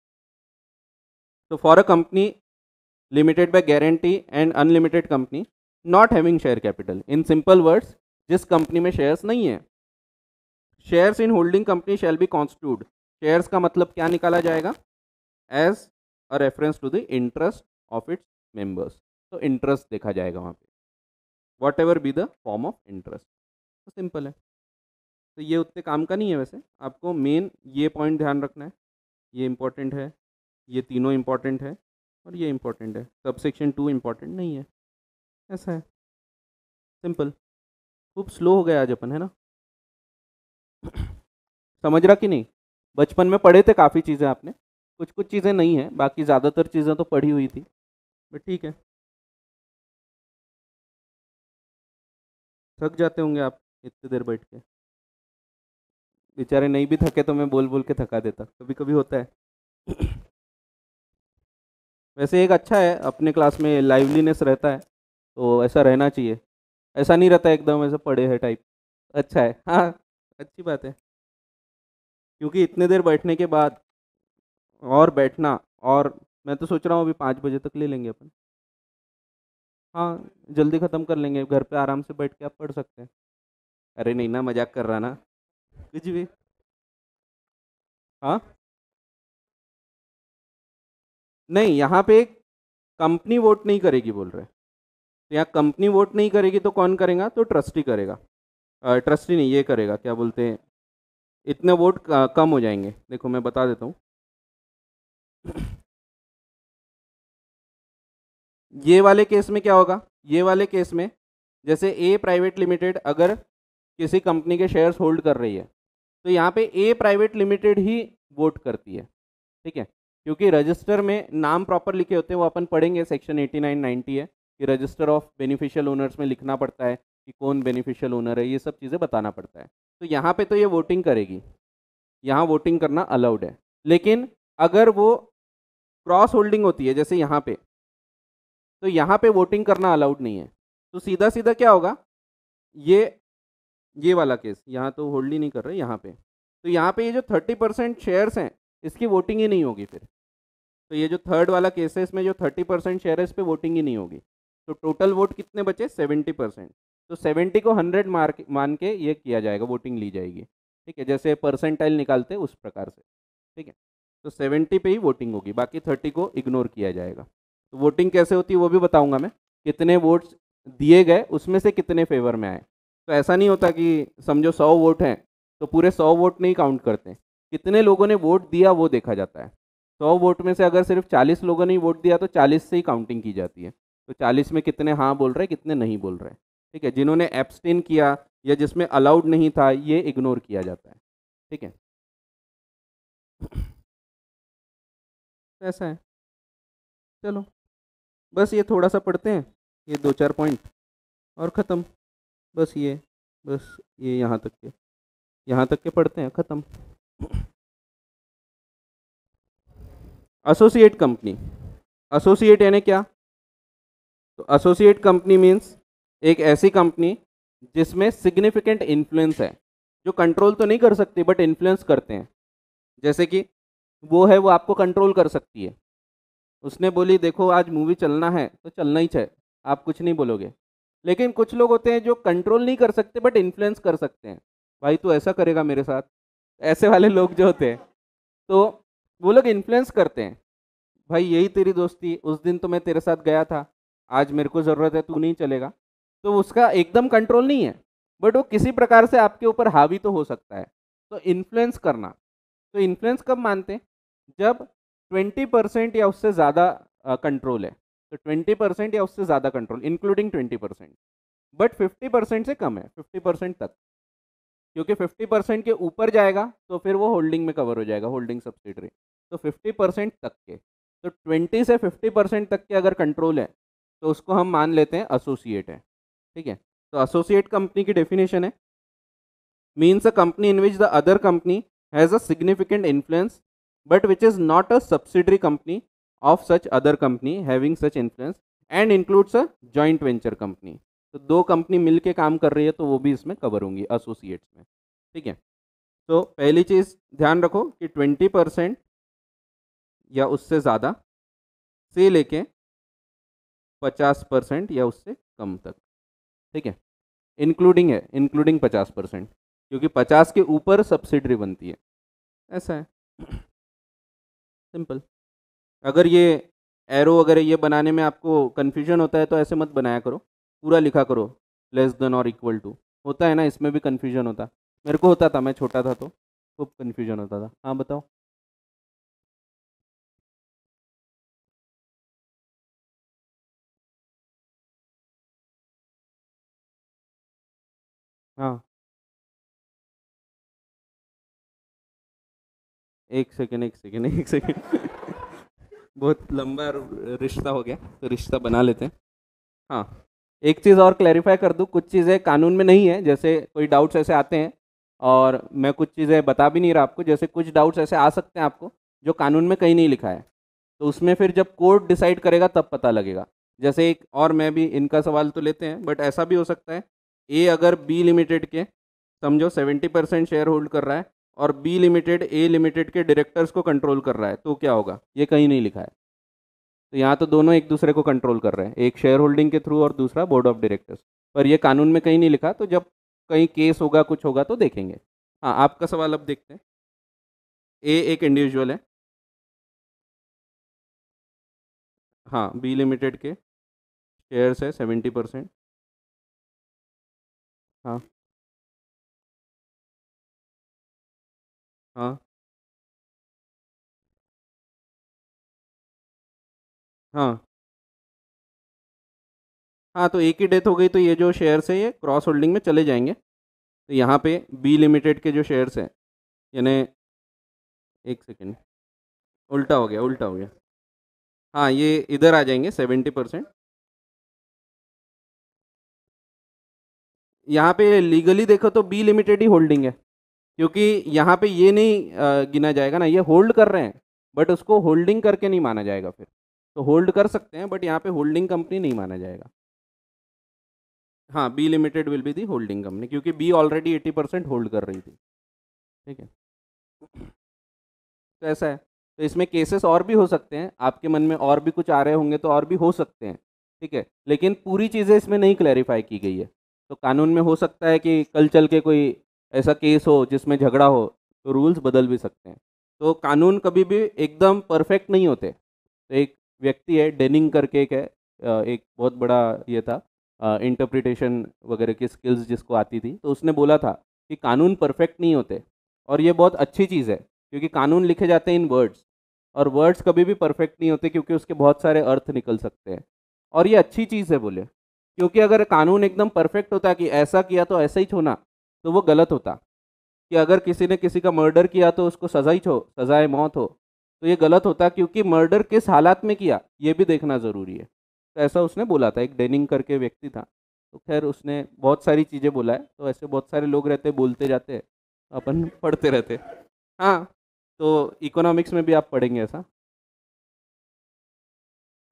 तो for a company limited by guarantee and unlimited company not having share capital, in simple words जिस कंपनी में शेयर्स नहीं है, shares in holding company shall be constitute. शेयर्स का मतलब क्या निकाला जाएगा? As a reference to the interest of its members. तो इंटरेस्ट देखा जाएगा वहाँ पे, whatever be the form of interest. तो सिंपल है. तो ये उतने काम का नहीं है. वैसे आपको मेन ये पॉइंट ध्यान रखना है, ये इंपॉर्टेंट है, ये तीनों इंपॉर्टेंट है और ये इंपॉर्टेंट है. सब सेक्शन टू इंपॉर्टेंट नहीं है. ऐसा है, सिंपल. खूब स्लो हो गया आज अपन, है ना? समझ रहा कि नहीं? बचपन में पढ़े थे काफ़ी चीज़ें आपने, कुछ कुछ चीज़ें नहीं है, बाकी ज़्यादातर चीज़ें तो पढ़ी हुई थी. बट ठीक है, थक जाते होंगे आप इतनी देर बैठ के. बेचारे नहीं भी थके तो मैं बोल बोल के थका देता, कभी कभी होता है. वैसे एक अच्छा है, अपने क्लास में लाइवलीनेस रहता है, तो ऐसा रहना चाहिए. ऐसा नहीं रहता एकदम ऐसा पड़े है टाइप. अच्छा है, हाँ, अच्छी बात है. क्योंकि इतने देर बैठने के बाद और बैठना, और मैं तो सोच रहा हूँ अभी पाँच बजे तक ले लेंगे अपन. हाँ, जल्दी ख़त्म कर लेंगे, घर पे आराम से बैठ के आप पढ़ सकते हैं. अरे नहीं ना, मजाक कर रहा ना, कुछ भी. हाँ, नहीं, यहाँ पे कंपनी वोट नहीं करेगी बोल रहे. तो यहाँ कंपनी वोट नहीं करेगी तो कौन करेगा? तो ट्रस्टी करेगा. ट्रस्टी नहीं, ये करेगा, क्या बोलते हैं, इतने वोट कम हो जाएंगे. देखो मैं बता देता हूँ. ये वाले केस में क्या होगा? ये वाले केस में जैसे ए प्राइवेट लिमिटेड अगर किसी कंपनी के शेयर्स होल्ड कर रही है, तो यहाँ पे ए प्राइवेट लिमिटेड ही वोट करती है. ठीक है, क्योंकि रजिस्टर में नाम प्रॉपर लिखे होते हैं, वो अपन पढ़ेंगे सेक्शन एटी नाइन नाइन्टी है कि रजिस्टर ऑफ बेनिफिशियल ओनर्स में लिखना पड़ता है कि कौन बेनिफिशियल ओनर है, ये सब चीज़ें बताना पड़ता है. तो यहाँ पे तो ये वोटिंग करेगी, यहाँ वोटिंग करना अलाउड है. लेकिन अगर वो क्रॉस होल्डिंग होती है जैसे यहाँ पे, तो यहाँ पे वोटिंग करना अलाउड नहीं है. तो सीधा सीधा क्या होगा, ये ये वाला केस यहाँ तो होल्ड ही नहीं कर रहे यहाँ पे, तो यहाँ पे ये जो थर्टी परसेंट शेयर्स हैं इसकी वोटिंग ही नहीं होगी फिर. तो ये जो थर्ड वाला केस है इसमें जो थर्टी परसेंट शेयर है इस पर वोटिंग ही नहीं होगी. तो टोटल वोट कितने बचे? Seventy percent. तो सेवेंटी को हंड्रेड मार्क मान के ये किया जाएगा, वोटिंग ली जाएगी. ठीक है, जैसे परसेंटाइल निकालते हैं उस प्रकार से. ठीक है, तो सेवेंटी पे ही वोटिंग होगी, बाकी थर्टी को इग्नोर किया जाएगा. तो वोटिंग कैसे होती है वो भी बताऊंगा मैं, कितने वोट्स दिए गए उसमें से कितने फेवर में आए. तो ऐसा नहीं होता कि समझो सौ वोट हैं तो पूरे सौ वोट नहीं काउंट करते, कितने लोगों ने वोट दिया वो देखा जाता है. सौ वोट में से अगर सिर्फ चालीस लोगों ने वोट दिया तो चालीस से ही काउंटिंग की जाती है. तो चालीस में कितने हाँ बोल रहे, कितने नहीं बोल रहे. ठीक है, जिन्होंने एब्सटेन किया या जिसमें अलाउड नहीं था ये इग्नोर किया जाता है. ठीक है, ऐसा है. चलो बस ये थोड़ा सा पढ़ते हैं, ये दो चार पॉइंट और ख़त्म. बस ये बस ये यहाँ तक के यहाँ तक के पढ़ते हैं, ख़त्म. एसोसिएट कंपनी, एसोसिएट यानी क्या? तो एसोसिएट कंपनी मीन्स एक ऐसी कंपनी जिसमें सिग्निफिकेंट इन्फ्लुएंस है, जो कंट्रोल तो नहीं कर सकती बट इन्फ्लुएंस करते हैं। जैसे कि वो है, वो आपको कंट्रोल कर सकती है। उसने बोली देखो आज मूवी चलना है तो चलना ही चाहिए, आप कुछ नहीं बोलोगे। लेकिन कुछ लोग होते हैं जो कंट्रोल नहीं कर सकते बट इन्फ्लुएंस कर सकते हैं, भाई तू ऐसा करेगा मेरे साथ। ऐसे वाले लोग जो होते हैं, तो वो लोग इन्फ्लुएंस करते हैं, भाई यही तेरी दोस्ती, उस दिन तो मैं तेरे साथ गया था, आज मेरे को ज़रूरत है, तू नहीं चलेगा। तो उसका एकदम कंट्रोल नहीं है, बट वो किसी प्रकार से आपके ऊपर हावी तो हो सकता है। तो इन्फ्लुएंस करना, तो इन्फ्लुएंस कब मानते हैं? जब ट्वेंटी परसेंट या उससे ज़्यादा कंट्रोल है। तो ट्वेंटी परसेंट या उससे ज़्यादा control including twenty percent, but fifty percent से कम है, फिफ्टी परसेंट तक। क्योंकि फिफ्टी परसेंट के ऊपर जाएगा तो फिर वो होल्डिंग में कवर हो जाएगा, होल्डिंग सब्सिडरी। तो फिफ्टी परसेंट तक के, तो ट्वेंटी से फिफ्टी परसेंट तक के अगर कंट्रोल है तो उसको हम मान लेते हैं एसोसिएट है। ठीक है, तो एसोसिएट कंपनी की डेफिनेशन है, means a company in which the other company has a significant influence but which is not a subsidiary company of such other company having such influence and includes a joint venture company। तो दो company मिलके काम कर रही है तो वो भी इसमें कवर होंगी एसोसिएट्स में। ठीक है, तो पहली चीज़ ध्यान रखो कि ट्वेंटी परसेंट या उससे ज़्यादा से लेके पचास परसेंट या उससे कम तक। ठीक है, इंक्लूडिंग है, इंक्लूडिंग पचास परसेंट, क्योंकि पचास के ऊपर सब्सिडरी बनती है। ऐसा है, सिंपल। अगर ये एरो वगैरह ये बनाने में आपको कन्फ्यूजन होता है तो ऐसे मत बनाया करो, पूरा लिखा करो लेस देन और इक्वल टू। होता है ना, इसमें भी कन्फ्यूजन होता, मेरे को होता था, मैं छोटा था तो खूब कन्फ्यूजन होता था। हाँ बताओ। हाँ, एक सेकेंड एक सेकेंड एक सेकेंड बहुत लंबा रिश्ता हो गया, तो रिश्ता बना लेते हैं। हाँ, एक चीज़ और क्लैरिफाई कर दूँ, कुछ चीज़ें कानून में नहीं है, जैसे कोई डाउट्स ऐसे आते हैं और मैं कुछ चीज़ें बता भी नहीं रहा आपको, जैसे कुछ डाउट्स ऐसे आ सकते हैं आपको जो कानून में कहीं नहीं लिखा है, तो उसमें फिर जब कोर्ट डिसाइड करेगा तब पता लगेगा। जैसे एक और, मैं भी इनका सवाल तो लेते हैं, बट ऐसा भी हो सकता है ए अगर बी लिमिटेड के, समझो सेवेंटी परसेंट शेयर होल्ड कर रहा है और बी लिमिटेड ए लिमिटेड के डायरेक्टर्स को कंट्रोल कर रहा है, तो क्या होगा? ये कहीं नहीं लिखा है। तो यहाँ तो दोनों एक दूसरे को कंट्रोल कर रहे हैं, एक शेयर होल्डिंग के थ्रू और दूसरा बोर्ड ऑफ डायरेक्टर्स, पर ये कानून में कहीं नहीं लिखा, तो जब कहीं केस होगा कुछ होगा तो देखेंगे। हाँ, आपका सवाल अब देखते हैं। ए एक इंडिविजुअल है, हाँ, बी लिमिटेड के शेयर्स है सेवेंटी परसेंट। हाँ। हाँ। हाँ। हाँ, तो एक ही डेथ हो गई तो ये जो शेयर्स है ये क्रॉस होल्डिंग में चले जाएंगे। तो यहाँ पे बी लिमिटेड के जो शेयर्स हैं, यानी एक सेकेंड, उल्टा हो गया, उल्टा हो गया। हाँ, ये इधर आ जाएंगे सेवेंटी परसेंट। यहाँ पे लीगली देखो तो बी लिमिटेड ही होल्डिंग है, क्योंकि यहाँ पे ये नहीं अ, गिना जाएगा ना, ये होल्ड कर रहे हैं बट उसको होल्डिंग करके नहीं माना जाएगा फिर। तो होल्ड कर सकते हैं बट यहाँ पे होल्डिंग कंपनी नहीं माना जाएगा। हाँ, B limited will be the holding company, क्योंकि B already eighty percent hold कर रही थी। ठीक है, तो ऐसा है। तो इसमें केसेस और भी हो सकते हैं, आपके मन में और भी कुछ आ रहे होंगे तो और भी हो सकते हैं। ठीक है, लेकिन पूरी चीज़ें इसमें नहीं क्लैरिफाई की गई है। तो कानून में हो सकता है कि कल चल के कोई ऐसा केस हो जिसमें झगड़ा हो, तो रूल्स बदल भी सकते हैं। तो कानून कभी भी एकदम परफेक्ट नहीं होते। तो एक व्यक्ति है, डेनिंग करके एक है, अ, एक बहुत बड़ा ये था, इंटरप्रिटेशन वगैरह की स्किल्स जिसको आती थी, तो उसने बोला था कि कानून परफेक्ट नहीं होते। और ये बहुत अच्छी चीज़ है, क्योंकि कानून लिखे जाते हैं इन वर्ड्स, और वर्ड्स कभी भी परफेक्ट नहीं होते, क्योंकि उसके बहुत सारे अर्थ निकल सकते हैं। और ये अच्छी चीज़ है बोले, क्योंकि अगर कानून एकदम परफेक्ट होता कि ऐसा किया तो ऐसा ही होना, तो वो गलत होता। कि अगर किसी ने किसी का मर्डर किया तो उसको सजा ही हो, सजाए मौत हो, तो ये गलत होता, क्योंकि मर्डर किस हालात में किया ये भी देखना ज़रूरी है। तो ऐसा उसने बोला था, एक डेनिंग करके व्यक्ति था। तो खैर उसने बहुत सारी चीज़ें बोला है, तो ऐसे बहुत सारे लोग रहते, बोलते जाते, अपन पढ़ते रहते। हाँ, तो इकोनॉमिक्स में भी आप पढ़ेंगे ऐसा।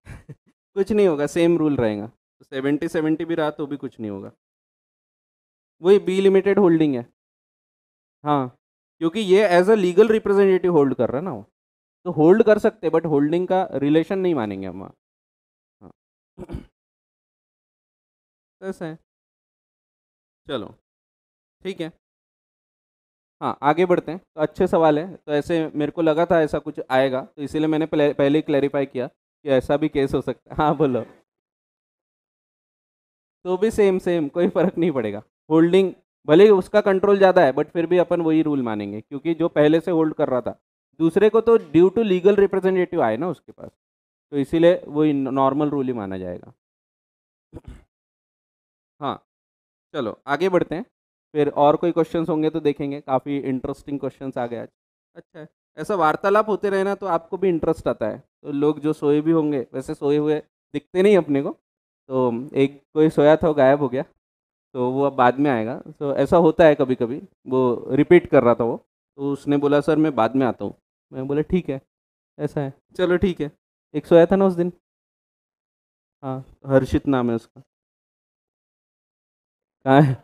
कुछ नहीं होगा, सेम रूल रहेगा। तो सेवेंटी सेवेंटी भी रहा तो भी कुछ नहीं होगा, वही बी लिमिटेड होल्डिंग है। हाँ, क्योंकि ये as a legal representative hold कर रहा है ना वो, तो होल्ड कर सकते हैं बट होल्डिंग का रिलेशन नहीं मानेंगे हम वहाँ। हाँ तो ऐसा है। चलो ठीक है। हाँ आगे बढ़ते हैं, तो अच्छे सवाल है, तो ऐसे मेरे को लगा था ऐसा कुछ आएगा, तो इसीलिए मैंने पहले पहले ही क्लैरिफाई किया कि ऐसा भी केस हो सकता है। हाँ बोलो। तो भी सेम सेम, कोई फर्क नहीं पड़ेगा। होल्डिंग भले ही उसका कंट्रोल ज़्यादा है बट फिर भी अपन वही रूल मानेंगे, क्योंकि जो पहले से होल्ड कर रहा था, दूसरे को तो ड्यू टू लीगल रिप्रेजेंटेटिव आए ना उसके पास, तो इसीलिए वही नॉर्मल रूल ही माना जाएगा। हाँ चलो आगे बढ़ते हैं, फिर और कोई क्वेश्चंस होंगे तो देखेंगे, काफ़ी इंटरेस्टिंग क्वेश्चंस आ गए आज। अच्छा है, ऐसा वार्तालाप होते रहे ना तो आपको भी इंटरेस्ट आता है, तो लोग जो सोए भी होंगे, वैसे सोए हुए दिखते नहीं अपने को, तो एक कोई सोया था वो गायब हो गया, तो वो अब बाद में आएगा, तो ऐसा होता है कभी कभी। वो रिपीट कर रहा था वो, तो उसने बोला सर मैं बाद में आता हूँ। मैं बोला ठीक है, ऐसा है, चलो ठीक है। एक सोया था ना उस दिन, हाँ हर्षित नाम है उसका। कहाँ है?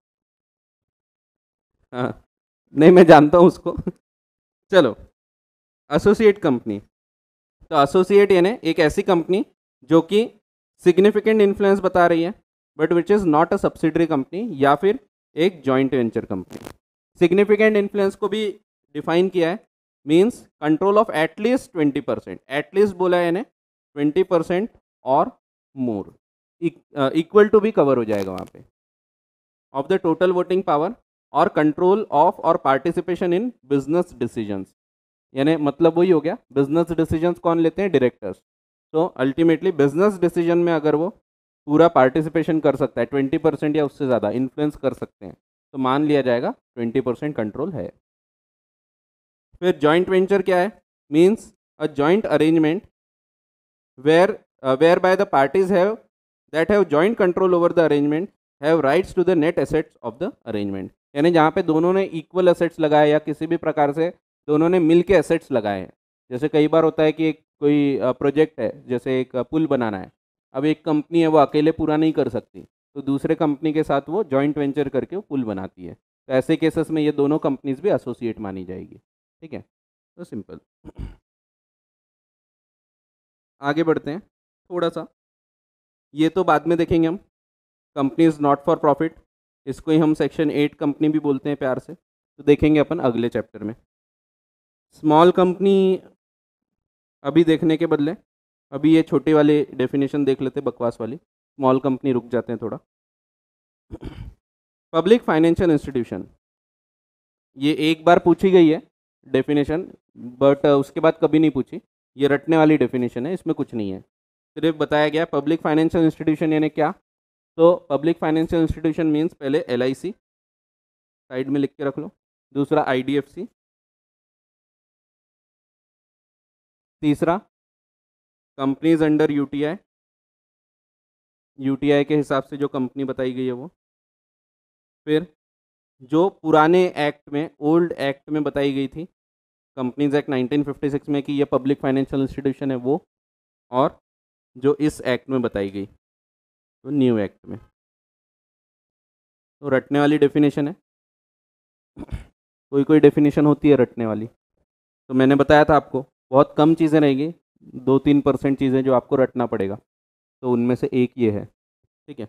हाँ नहीं मैं जानता हूँ उसको। चलो, एसोसिएट कंपनी, तो एसोसिएट यानी एक ऐसी कंपनी जो कि सिग्निफिकेंट इन्फ्लुएंस बता रही है but which is not a subsidiary company, या फिर एक joint venture company. Significant influence को भी डिफाइन किया है, means control of at least twenty percent, at least बोला है यानी ट्वेंटी परसेंट और मोर, इक्वल टू भी कवर हो जाएगा वहाँ पे, of the total voting power, और कंट्रोल ऑफ और पार्टिसिपेशन इन बिजनेस डिसीजंस, यानी मतलब वही हो गया, बिजनेस डिसीजंस कौन लेते हैं, डायरेक्टर्स। तो अल्टीमेटली बिजनेस डिसीजन में अगर वो पूरा पार्टिसिपेशन कर सकता है, ट्वेंटी परसेंट या उससे ज़्यादा इन्फ्लुएंस कर सकते हैं, तो मान लिया जाएगा ट्वेंटी परसेंट कंट्रोल है। फिर जॉइंट वेंचर क्या है, means a joint arrangement where whereby the parties have that have joint control over the arrangement have rights to the net assets of the arrangement, यानी जहाँ पे दोनों ने equal assets लगाए या किसी भी प्रकार से दोनों ने मिल के एसेट्स लगाए हैं। जैसे कई बार होता है कि एक कोई प्रोजेक्ट है, जैसे एक पुल बनाना है, अब एक कंपनी है वो अकेले पूरा नहीं कर सकती, तो दूसरे कंपनी के साथ वो जॉइंट वेंचर करके वो पुल बनाती है, तो ऐसे केसेस में ये दोनों कंपनीज भी एसोसिएट मानी जाएगी। ठीक है, तो सिंपल। आगे बढ़ते हैं थोड़ा सा, ये तो बाद में देखेंगे हम, company is not for profit, इसको ही हम सेक्शन एट कंपनी भी बोलते हैं प्यार से, तो देखेंगे अपन अगले चैप्टर में। स्मॉल कंपनी अभी देखने के बदले अभी ये छोटी वाली डेफिनेशन देख लेते, बकवास वाली, स्मॉल कंपनी रुक जाते हैं थोड़ा। पब्लिक फाइनेंशियल इंस्टीट्यूशन, ये एक बार पूछी गई है डेफिनेशन, बट उसके बाद कभी नहीं पूछी, ये रटने वाली डेफिनेशन है, इसमें कुछ नहीं है, सिर्फ बताया गया पब्लिक फाइनेंशियल इंस्टीट्यूशन यानी क्या। तो पब्लिक फाइनेंशियल इंस्टीट्यूशन मीन्स पहले एल आई सी साइड में लिख के रख लो, दूसरा आई डी एफ सी, तीसरा companies under U T I, U T I के हिसाब से जो कंपनी बताई गई है वो, फिर जो पुराने एक्ट में, ओल्ड एक्ट में बताई गई थी, companies act nineteen fifty six में कि ये पब्लिक फाइनेंशियल इंस्टीट्यूशन है वो, और जो इस एक्ट में बताई गई, तो न्यू एक्ट में। तो रटने वाली डेफिनेशन है, कोई कोई डेफिनेशन होती है रटने वाली, तो मैंने बताया था आपको बहुत कम चीज़ें रहेंगी, दो तीन परसेंट चीज़ें जो आपको रटना पड़ेगा, तो उनमें से एक ये है। ठीक है,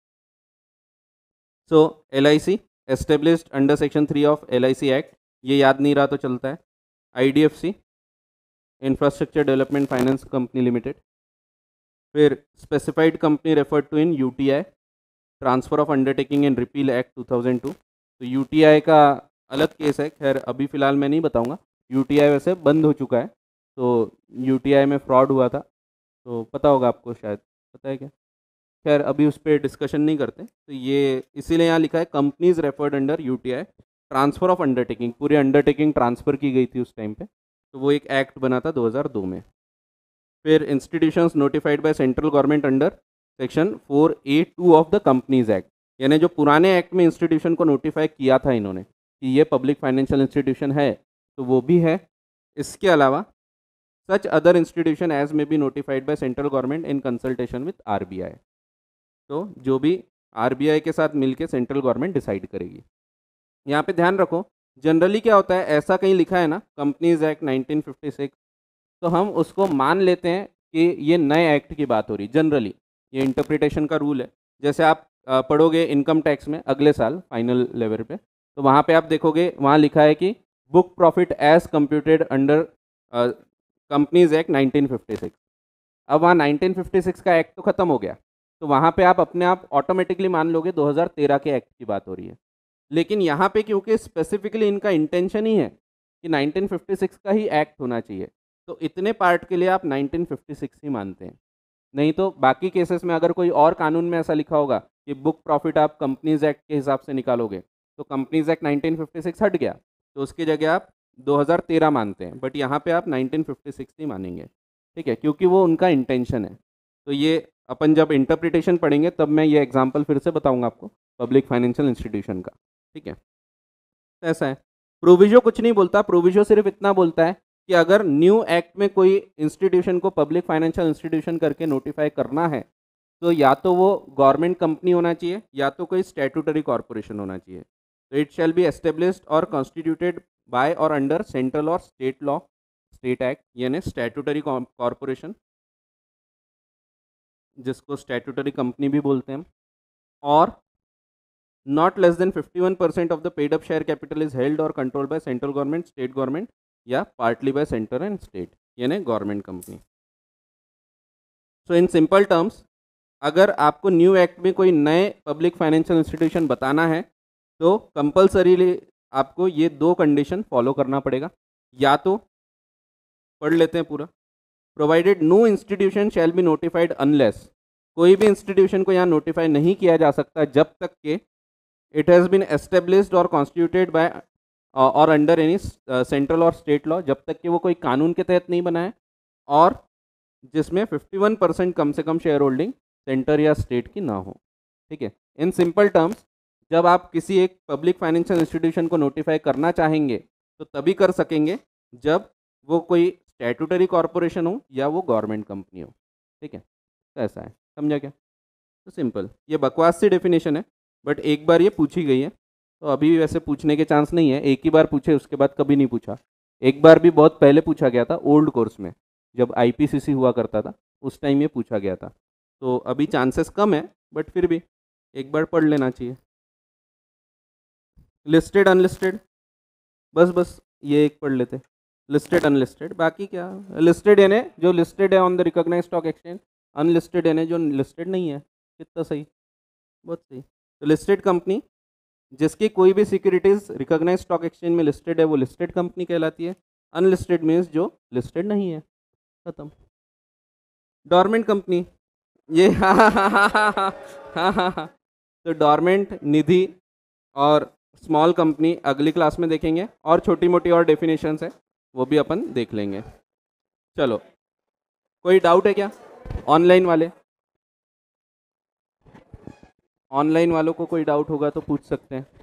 so L I C established under section three of L I C act, ये याद नहीं रहा तो चलता है। I D F C infrastructure development finance company limited, फिर specified company referred to in U T I, transfer of undertaking and repeal act two thousand two, तो U T I का अलग केस है, खैर अभी फ़िलहाल मैं नहीं बताऊंगा, यू टी आई वैसे बंद हो चुका है, तो यू टी आई में फ्रॉड हुआ था, तो पता होगा आपको, शायद पता है क्या, खैर अभी उस पर डिस्कशन नहीं करते, तो ये इसीलिए यहाँ लिखा है companies referred under U T I, transfer of undertaking, पूरी अंडरटेकिंग ट्रांसफ़र की गई थी उस टाइम पे, तो वो एक एक्ट बना था दो हज़ार दो में। फिर institutions notified by central government under section four A two of the companies act, यानी जो पुराने एक्ट में इंस्टीट्यूशन को नोटिफाई किया था इन्होंने कि ये पब्लिक फाइनेंशियल इंस्टीट्यूशन है, तो वो भी है। इसके अलावा such other institution as may be notified by central government in consultation with RBI. तो जो भी आरबीआई के साथ मिलके सेंट्रल गवर्नमेंट डिसाइड करेगी। यहाँ पे ध्यान रखो, जनरली क्या होता है, ऐसा कहीं लिखा है ना companies act nineteen fifty six, तो हम उसको मान लेते हैं कि ये नए एक्ट की बात हो रही। जनरली ये इंटरप्रिटेशन का रूल है। जैसे आप अ, पढ़ोगे इनकम टैक्स में अगले साल फाइनल लेवल पे, तो वहाँ पे आप देखोगे वहाँ लिखा है कि book profit as computed under companies act nineteen fifty six. अब वहाँ नाइनटीन फिफ्टी सिक्स का एक्ट तो खत्म हो गया, तो वहाँ पे आप अपने आप ऑटोमेटिकली मान लोगे दो हज़ार तेरह के एक्ट की बात हो रही है। लेकिन यहाँ पे क्योंकि स्पेसिफिकली इनका इंटेंशन ही है कि नाइनटीन फिफ्टी सिक्स का ही एक्ट होना चाहिए, तो इतने पार्ट के लिए आप नाइनटीन फिफ्टी सिक्स ही मानते हैं। नहीं तो बाकी केसेस में अगर कोई और कानून में ऐसा लिखा होगा कि बुक प्रॉफिट आप कंपनीज एक्ट के हिसाब से निकालोगे, तो companies act nineteen fifty six हट गया, तो उसकी जगह आप दो हज़ार तेरह मानते हैं, बट यहाँ पे आप नाइनटीन फिफ्टी सिक्स ही मानेंगे। ठीक है, क्योंकि वो उनका इंटेंशन है। तो ये अपन जब इंटरप्रिटेशन पढ़ेंगे तब मैं ये एग्जांपल फिर से बताऊंगा आपको पब्लिक फाइनेंशियल इंस्टीट्यूशन का। ठीक है, तो ऐसा है। प्रोविजो कुछ नहीं बोलता, प्रोविजो सिर्फ इतना बोलता है कि अगर न्यू एक्ट में कोई इंस्टीट्यूशन को पब्लिक फाइनेंशियल इंस्टीट्यूशन करके नोटिफाई करना है, तो या तो वो गवर्नमेंट कंपनी होना चाहिए या तो कोई स्टैट्यूटरी कॉरपोरेशन होना चाहिए। तो इट शैल बी एस्टेब्लिश्ड और कॉन्स्टिट्यूटेड बाय और अंडर सेंट्रल और स्टेट लॉ, स्टेट एक्ट, यानी स्टैट्यूटरी कॉरपोरेशन, जिसको स्टैट्यूटरी कंपनी भी बोलते हैं, और not less than fifty one percent of the paid up share capital is held और control by central government, state government या partly by centre and state, यानी government company. So in simple terms, अगर आपको new act में कोई नए public financial institution बताना है तो कंपलसरीली आपको ये दो कंडीशन फॉलो करना पड़ेगा। या तो पढ़ लेते हैं पूरा, provided no institution shall be notified unless, कोई भी इंस्टीट्यूशन को यहाँ नोटिफाई नहीं किया जा सकता जब तक के इट हैज़ बीन एस्टेब्लिश्ड और कॉन्स्टिट्यूटेड बाय और अंडर एनी सेंट्रल और स्टेट लॉ, जब तक कि वो कोई कानून के तहत नहीं बना है और जिसमें फिफ्टी वन परसेंट कम से कम शेयर होल्डिंग सेंटर या स्टेट की ना हो। ठीक है, इन सिंपल टर्म्स, जब आप किसी एक पब्लिक फाइनेंशियल इंस्टीट्यूशन को नोटिफाई करना चाहेंगे तो तभी कर सकेंगे जब वो कोई स्टैट्यूटरी कॉरपोरेशन हो या वो गवर्नमेंट कंपनी हो। ठीक है, तो ऐसा है, समझा क्या? तो सिंपल, ये बकवास सी डेफिनेशन है, बट एक बार ये पूछी गई है, तो अभी भी वैसे पूछने के चांस नहीं है। एक ही बार पूछे, उसके बाद कभी नहीं पूछा। एक बार भी बहुत पहले पूछा गया था, ओल्ड कोर्स में, जब आईपीसीसी हुआ करता था उस टाइम ये पूछा गया था। तो अभी चांसेस कम है, बट फिर भी एक बार पढ़ लेना चाहिए। लिस्टेड अनलिस्टेड, बस बस ये एक पढ़ लेते, लिस्टेड अनलिस्टेड। बाकी क्या, लिस्टेड यानी जो लिस्टेड है on the recognised stock exchange, unlisted यानी जो लिस्टेड नहीं है। कितना सही, बहुत सही। तो लिस्टेड कंपनी जिसकी कोई भी सिक्योरिटीज रिकॉग्नाइज्ड स्टॉक एक्सचेंज में लिस्टेड है वो लिस्टेड कंपनी कहलाती है। अनलिस्टेड मीन्स जो लिस्टेड नहीं है, खत्म। डॉर्मेंट कंपनी, ये हाँ हाँ हाँ हाँ हाँ हाँ हाँ, तो डॉर्मेंट, निधि और स्मॉल कंपनी अगली क्लास में देखेंगे, और छोटी मोटी और डेफिनेशंस है वो भी अपन देख लेंगे। चलो, कोई डाउट है क्या? ऑनलाइन वाले, ऑनलाइन वालों को कोई डाउट होगा तो पूछ सकते हैं।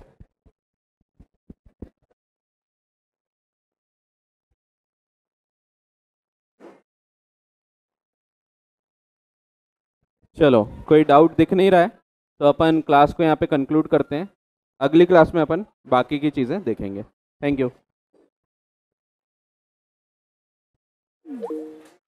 चलो, कोई डाउट दिख नहीं रहा है तो अपन क्लास को यहाँ पे कंक्लूड करते हैं। अगली क्लास में अपन बाकी की चीज़ें देखेंगे। Thank you.